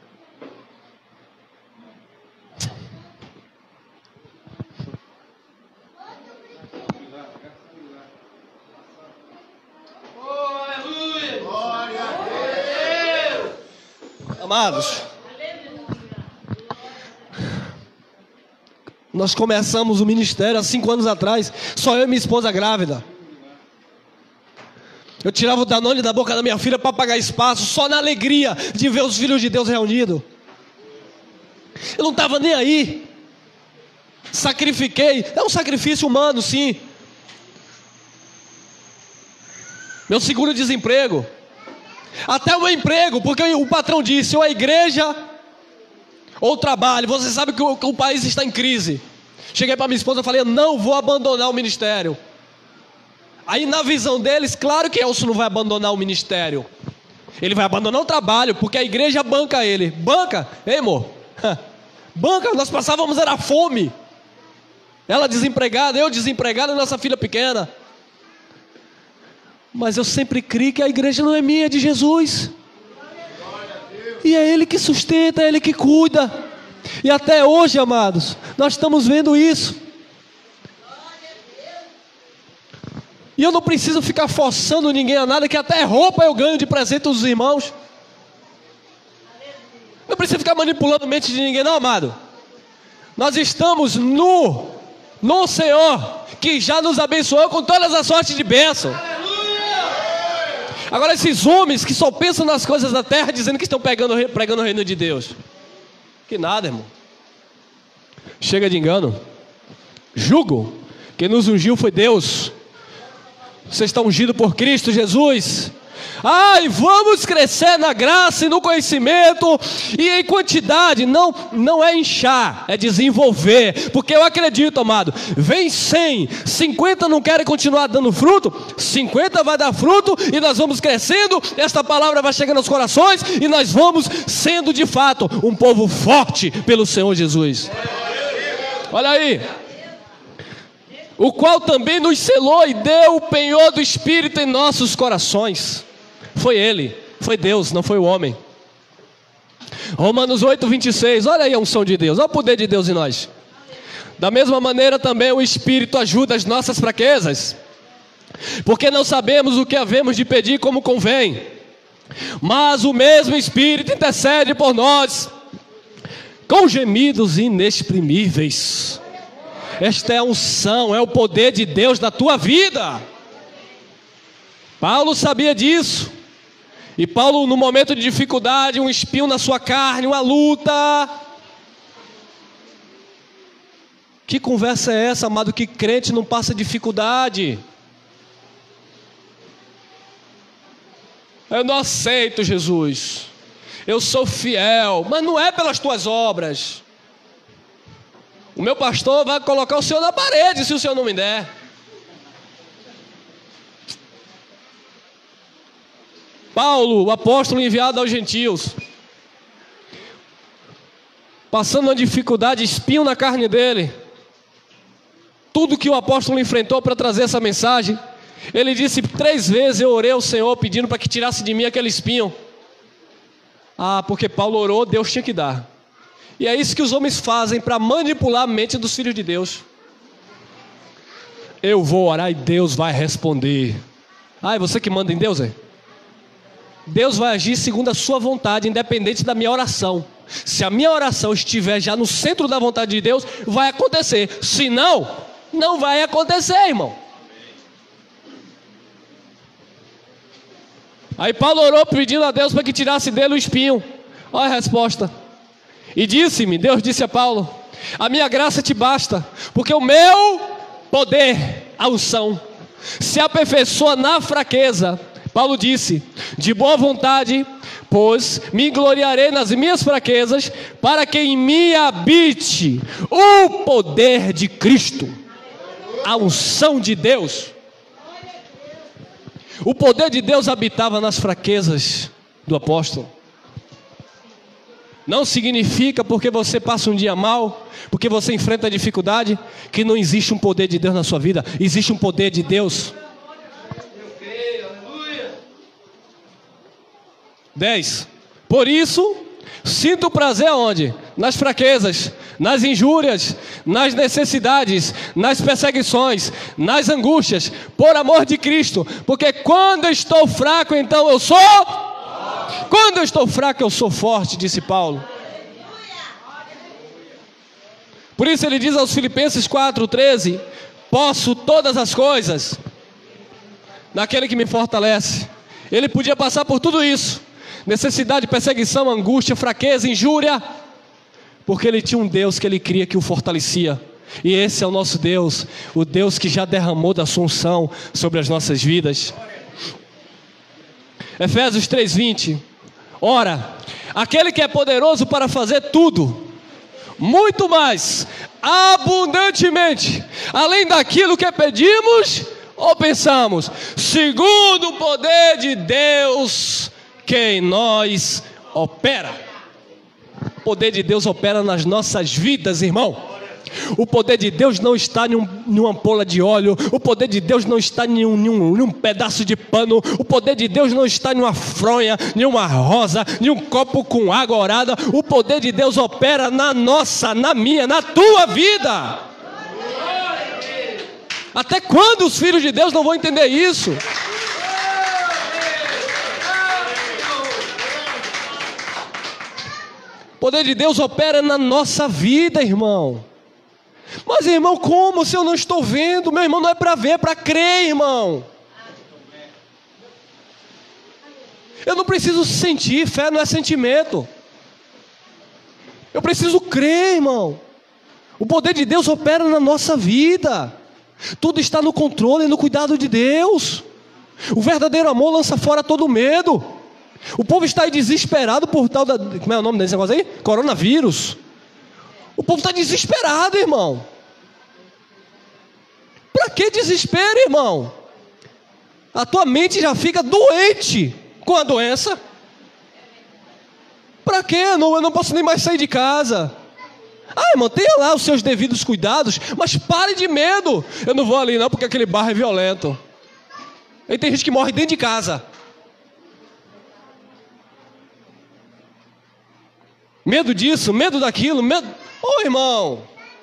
amados, nós começamos o ministério há 5 anos atrás, só eu e minha esposa grávida. Eu tirava o Danone da boca da minha filha para pagar espaço, só na alegria de ver os filhos de Deus reunidos. Eu não estava nem aí. Sacrifiquei, é um sacrifício humano, sim. Meu seguro-desemprego, até o meu emprego, porque o patrão disse, ou a igreja ou trabalho. Você sabe que o país está em crise. Cheguei para minha esposa e falei, eu não vou abandonar o ministério. Aí na visão deles, claro que Elcio não vai abandonar o ministério. Ele vai abandonar o trabalho, porque a igreja banca ele. Banca? Ei, amor? Banca, nós passávamos, era fome. Ela desempregada, eu desempregado e nossa filha pequena. Mas eu sempre criei que a igreja não é minha, é de Jesus. E é Ele que sustenta, é Ele que cuida. E até hoje, amados, nós estamos vendo isso. E eu não preciso ficar forçando ninguém a nada, que até roupa eu ganho de presente dos irmãos. Não preciso ficar manipulando a mente de ninguém, não, amado. Nós estamos no Senhor, que já nos abençoou com todas as sortes de bênção. Agora esses homens que só pensam nas coisas da terra, dizendo que estão pregando o reino de Deus. Que nada, irmão. Chega de engano. Julgo. Quem nos ungiu foi Deus. Você está ungido por Cristo Jesus. E vamos crescer na graça e no conhecimento e em quantidade. Não é inchar, é desenvolver. Porque eu acredito, amado, vem 100, 50 não querem continuar dando fruto, 50 vai dar fruto e nós vamos crescendo. Esta palavra vai chegando aos corações e nós vamos sendo de fato um povo forte pelo Senhor Jesus. Olha aí. O qual também nos selou e deu o penhor do Espírito em nossos corações. Foi Ele, foi Deus, não foi o homem. Romanos 8, 26, olha aí a unção de Deus, olha o poder de Deus em nós. Da mesma maneira também o Espírito ajuda as nossas fraquezas, porque não sabemos o que havemos de pedir como convém, mas o mesmo Espírito intercede por nós, com gemidos inexprimíveis. Esta é a unção, é o poder de Deus na tua vida. Paulo sabia disso. E Paulo, no momento de dificuldade, um espinho na sua carne, uma luta. Que conversa é essa, amado? Que crente não passa dificuldade? Eu não aceito Jesus. Eu sou fiel, mas não é pelas tuas obras. O meu pastor vai colocar o senhor na parede se o senhor não me der. Paulo, o apóstolo enviado aos gentios, passando uma dificuldade, espinho na carne dele. Tudo que o apóstolo enfrentou para trazer essa mensagem. Ele disse 3 vezes: eu orei ao Senhor pedindo para que tirasse de mim aquele espinho. Porque Paulo orou, Deus tinha que dar. E é isso que os homens fazem para manipular a mente dos filhos de Deus. Eu vou orar e Deus vai responder. É você que manda em Deus, é? Deus vai agir segundo a sua vontade, independente da minha oração. Se a minha oração estiver já no centro da vontade de Deus, vai acontecer. Se não, não vai acontecer, irmão. Aí Paulo orou pedindo a Deus para que tirasse dele o espinho. Olha a resposta. E disse-me, Deus disse a Paulo: a minha graça te basta, porque o meu poder, a unção, se aperfeiçoa na fraqueza. Paulo disse: de boa vontade, pois me gloriarei nas minhas fraquezas, para que em mim habite o poder de Cristo, a unção de Deus. O poder de Deus habitava nas fraquezas do apóstolo. Não significa porque você passa um dia mal, porque você enfrenta dificuldade, que não existe um poder de Deus na sua vida. Existe um poder de Deus. 10. Por isso, sinto prazer aonde? Nas fraquezas, nas injúrias, nas necessidades, nas perseguições, nas angústias, por amor de Cristo. Porque quando eu estou fraco, então eu sou... Quando eu estou fraco, eu sou forte, disse Paulo. Por isso ele diz aos Filipenses 4:13: posso todas as coisas naquele que me fortalece. Ele podia passar por tudo isso: necessidade, perseguição, angústia, fraqueza, injúria, porque ele tinha um Deus que ele cria que o fortalecia. E esse é o nosso Deus, o Deus que já derramou da sua unção sobre as nossas vidas. Efésios 3:20: ora, aquele que é poderoso para fazer tudo, muito mais, abundantemente, além daquilo que pedimos ou pensamos, segundo o poder de Deus que em nós opera. O poder de Deus opera nas nossas vidas, irmão. O poder de Deus não está em uma ampola de óleo. O poder de Deus não está em um pedaço de pano. O poder de Deus não está em uma fronha, em uma rosa, em um copo com água orada. O poder de Deus opera na nossa, na minha, na tua vida. Até quando os filhos de Deus não vão entender isso? O poder de Deus opera na nossa vida, irmão. Mas, irmão, como se eu não estou vendo? Meu irmão, não é para ver, é para crer, irmão. Eu não preciso sentir, fé não é sentimento. Eu preciso crer, irmão. O poder de Deus opera na nossa vida. Tudo está no controle e no cuidado de Deus. O verdadeiro amor lança fora todo medo. O povo está aí desesperado por tal da... Como é o nome desse negócio aí? Coronavírus. O povo está desesperado, irmão. Para que desespero, irmão? A tua mente já fica doente com a doença. Para quê? Eu não posso nem mais sair de casa. Ah, irmão, tenha lá os seus devidos cuidados, mas pare de medo. Eu não vou ali não, porque aquele bairro é violento. E tem gente que morre dentro de casa. Medo disso, medo daquilo, medo... Ô, irmão.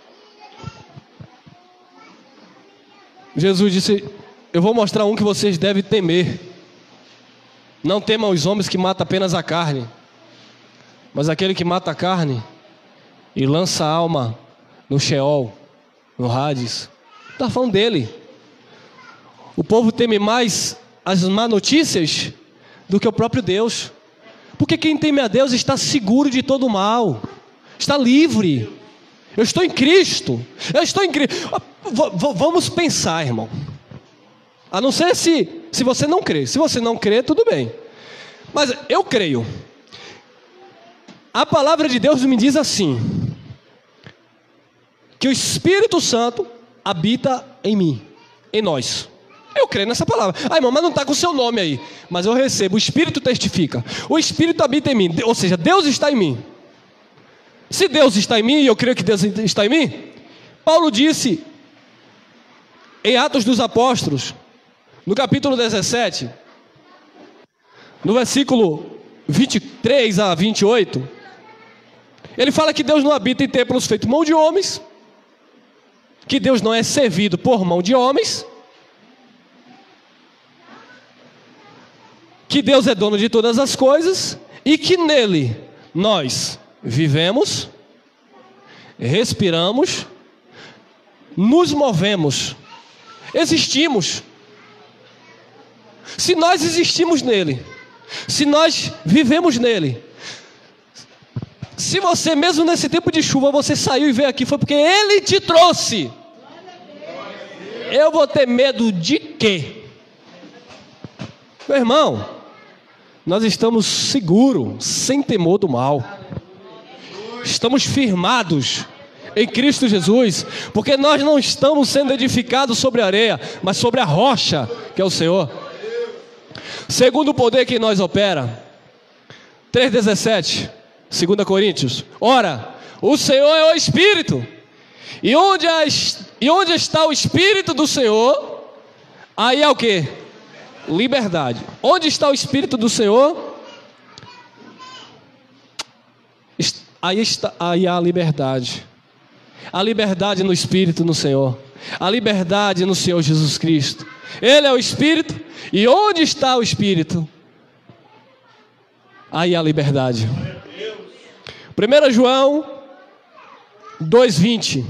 Jesus disse, eu vou mostrar um que vocês devem temer. Não temam os homens que matam apenas a carne, mas aquele que mata a carne e lança a alma no Sheol, no Hades. Está falando dele. O povo teme mais as má notícias do que o próprio Deus. Porque quem teme a Deus está seguro de todo mal, está livre. Eu estou em Cristo. Eu estou em Cristo. Vamos pensar, irmão. A não ser se você não crê. Se você não crê, tudo bem. Mas eu creio. A palavra de Deus me diz assim: que o Espírito Santo habita em mim, em nós. Eu creio nessa palavra. Ah, irmão, mas não está com o seu nome aí. Mas eu recebo, o Espírito testifica. O Espírito habita em mim, ou seja, Deus está em mim. Se Deus está em mim, e eu creio que Deus está em mim, Paulo disse em Atos dos Apóstolos, no capítulo 17, no versículo 23 a 28, ele fala que Deus não habita em templos feitos mão de homens, que Deus não é servido por mão de homens, que Deus é dono de todas as coisas e que nele nós vivemos, respiramos, nos movemos, existimos. Se nós existimos nele, se nós vivemos nele, se você mesmo nesse tempo de chuva você saiu e veio aqui, foi porque ele te trouxe. Eu vou ter medo de quê? Meu irmão, nós estamos seguros, sem temor do mal. Estamos firmados em Cristo Jesus, porque nós não estamos sendo edificados sobre a areia, mas sobre a rocha, que é o Senhor. Segundo o poder que em nós opera. 3,17, 2 Coríntios. Ora, o Senhor é o Espírito, e onde está o Espírito do Senhor, aí é o que? Liberdade. Onde está o Espírito do Senhor? Aí há a liberdade. A liberdade no Espírito no Senhor. A liberdade no Senhor Jesus Cristo. Ele é o Espírito. E onde está o Espírito? Aí há a liberdade. 1 João 2,20.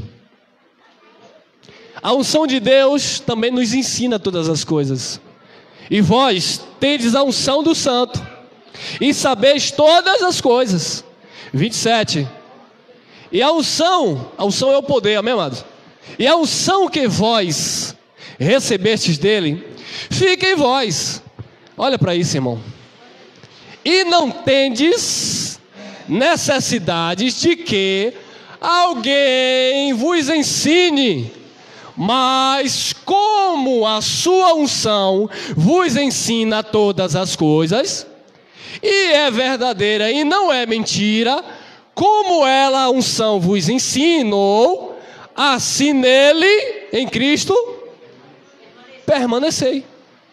A unção de Deus também nos ensina todas as coisas. E vós tendes a unção do Santo, e sabeis todas as coisas. 27. E a unção é o poder, amém, amados? E a unção que vós recebestes dele, fica em vós. Olha para isso, irmão. E não tendes necessidades de que alguém vos ensine, mas como a sua unção vos ensina todas as coisas, e é verdadeira e não é mentira, como ela a unção vos ensinou, assim nele, em Cristo, permanecei.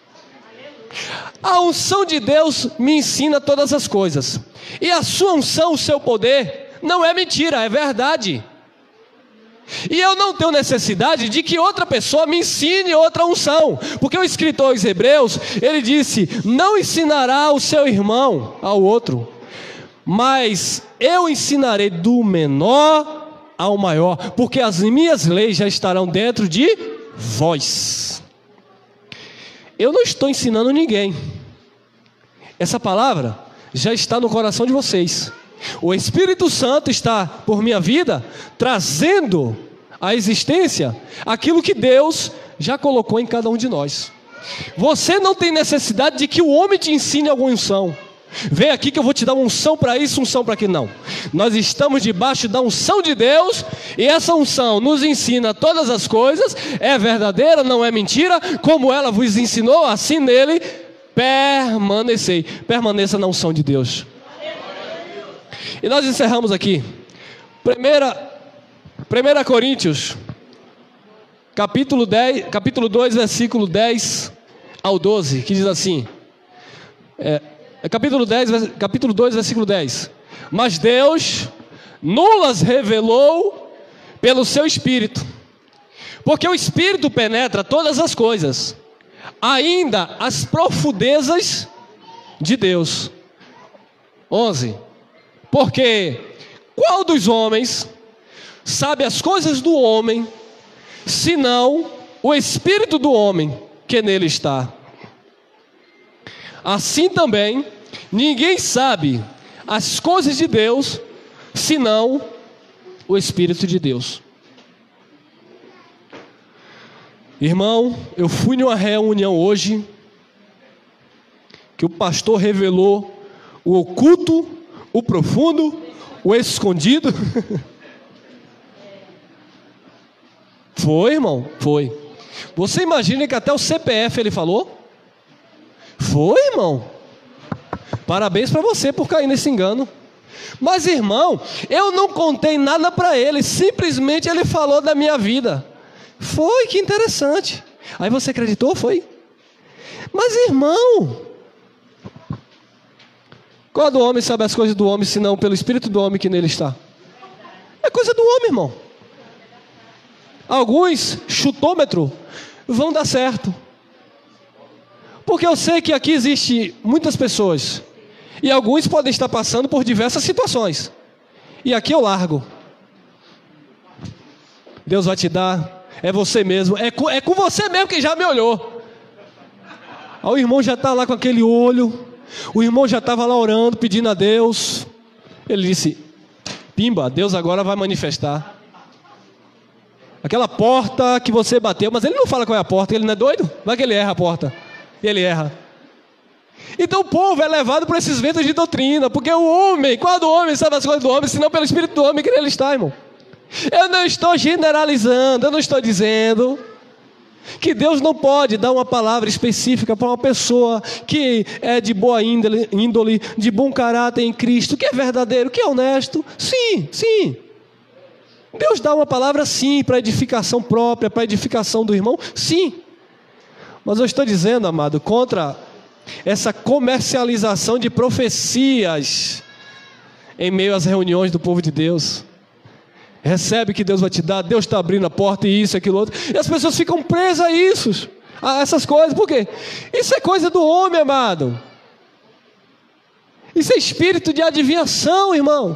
A unção de Deus me ensina todas as coisas, e a sua unção, o seu poder, não é mentira, é verdade. E eu não tenho necessidade de que outra pessoa me ensine outra unção, porque o escritor aos Hebreus, ele disse: não ensinará o seu irmão ao outro, mas eu ensinarei do menor ao maior, porque as minhas leis já estarão dentro de vós. Eu não estou ensinando ninguém, essa palavra já está no coração de vocês. O Espírito Santo está por minha vida trazendo à existência aquilo que Deus já colocou em cada um de nós. Você não tem necessidade de que o homem te ensine alguma unção. Vem aqui que eu vou te dar uma unção para isso, unção para aquilo. Não, nós estamos debaixo da unção de Deus, e essa unção nos ensina todas as coisas. É verdadeira, não é mentira. Como ela vos ensinou, assim nele permanecei. Permaneça na unção de Deus. E nós encerramos aqui 1 1 Coríntios, capítulo 2, versículo 10 ao 12, que diz assim, capítulo 2, versículo 10. Mas Deus nos revelou pelo seu Espírito, porque o Espírito penetra todas as coisas, ainda as profundezas de Deus. 11. Porque qual dos homens sabe as coisas do homem, senão o Espírito do homem que nele está? Assim também, ninguém sabe as coisas de Deus, senão o Espírito de Deus. Irmão, eu fui numa reunião hoje, que o pastor revelou o oculto, o profundo, o escondido. Foi, irmão? Foi. Você imagina que até o CPF ele falou? Foi, irmão. Parabéns para você por cair nesse engano. Mas, irmão, eu não contei nada para ele, simplesmente ele falou da minha vida. Foi, que interessante. Aí você acreditou? Foi. Mas, irmão, qual do homem sabe as coisas do homem, senão pelo Espírito do homem que nele está? É coisa do homem, irmão. Alguns chutômetro vão dar certo, porque eu sei que aqui existe muitas pessoas, e alguns podem estar passando por diversas situações, e aqui eu largo. Deus vai te dar, é você mesmo, é com você mesmo que já me olhou. Aí o irmão já está lá com aquele olho, o irmão já estava lá orando, pedindo a Deus. Ele disse: pimba, Deus agora vai manifestar. Aquela porta que você bateu, mas ele não fala qual é a porta, ele não é doido? Vai que ele erra a porta, e ele erra. Então o povo é levado por esses ventos de doutrina, porque o homem, qual do homem sabe as coisas do homem, senão pelo Espírito do homem que nele está, irmão? Eu não estou generalizando, eu não estou dizendo que Deus não pode dar uma palavra específica para uma pessoa que é de boa índole, de bom caráter em Cristo, que é verdadeiro, que é honesto. Sim, sim. Deus dá uma palavra sim, para edificação própria, para edificação do irmão, sim. Mas eu estou dizendo, amado, contra essa comercialização de profecias em meio às reuniões do povo de Deus. Recebe o que Deus vai te dar, Deus está abrindo a porta e isso, aquilo, outro. E as pessoas ficam presas a isso, a essas coisas. Por quê? Isso é coisa do homem, amado. Isso é espírito de adivinhação, irmão.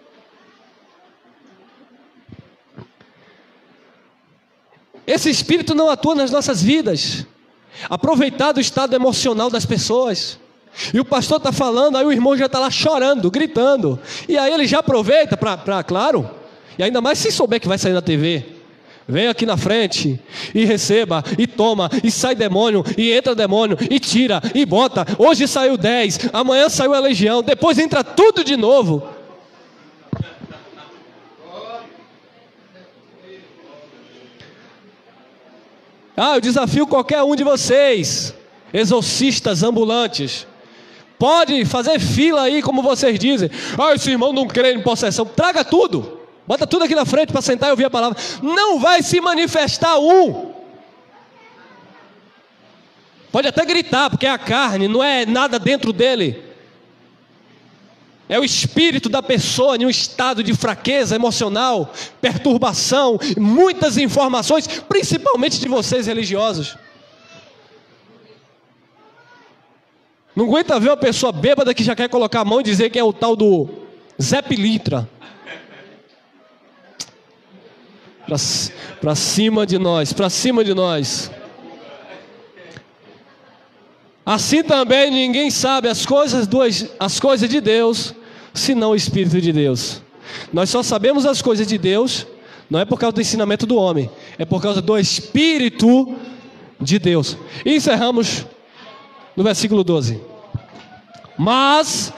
Esse espírito não atua nas nossas vidas. Aproveitar do estado emocional das pessoas. E o pastor está falando, aí o irmão já está lá chorando, gritando. E aí ele já aproveita para claro, e ainda mais se souber que vai sair na TV. Vem aqui na frente e receba, e toma, e sai demônio, e entra demônio, e tira, e bota. Hoje saiu 10, amanhã saiu a legião, depois entra tudo de novo. Eu desafio qualquer um de vocês, exorcistas ambulantes, pode fazer fila aí, como vocês dizem. Esse irmão não crê em possessão. Traga tudo, bota tudo aqui na frente para sentar e ouvir a palavra. Não vai se manifestar um. Pode até gritar, porque é a carne, não é nada dentro dele. É o espírito da pessoa em um estado de fraqueza emocional, perturbação, muitas informações, principalmente de vocês religiosos. Não aguenta ver uma pessoa bêbada que já quer colocar a mão e dizer que é o tal do Zé Pilintra. Para cima de nós, para cima de nós. Assim também ninguém sabe as coisas de Deus, senão o Espírito de Deus. Nós só sabemos as coisas de Deus, não é por causa do ensinamento do homem, é por causa do Espírito de Deus. E encerramos no versículo 12. Mas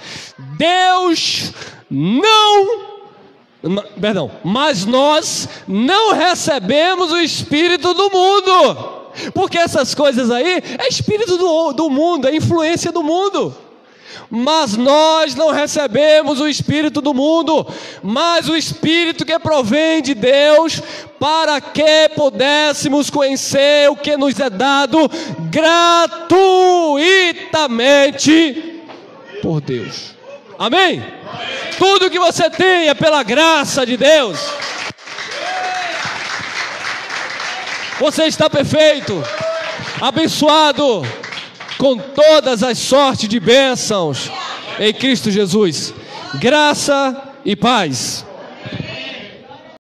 nós não recebemos o Espírito do mundo. Porque essas coisas aí é espírito do mundo, é influência do mundo. Mas nós não recebemos o Espírito do mundo, mas o Espírito que provém de Deus, para que pudéssemos conhecer o que nos é dado gratuitamente por Deus. Amém? Tudo que você tem é pela graça de Deus. Você está perfeito, abençoado com todas as sortes de bênçãos em Cristo Jesus. Graça e paz.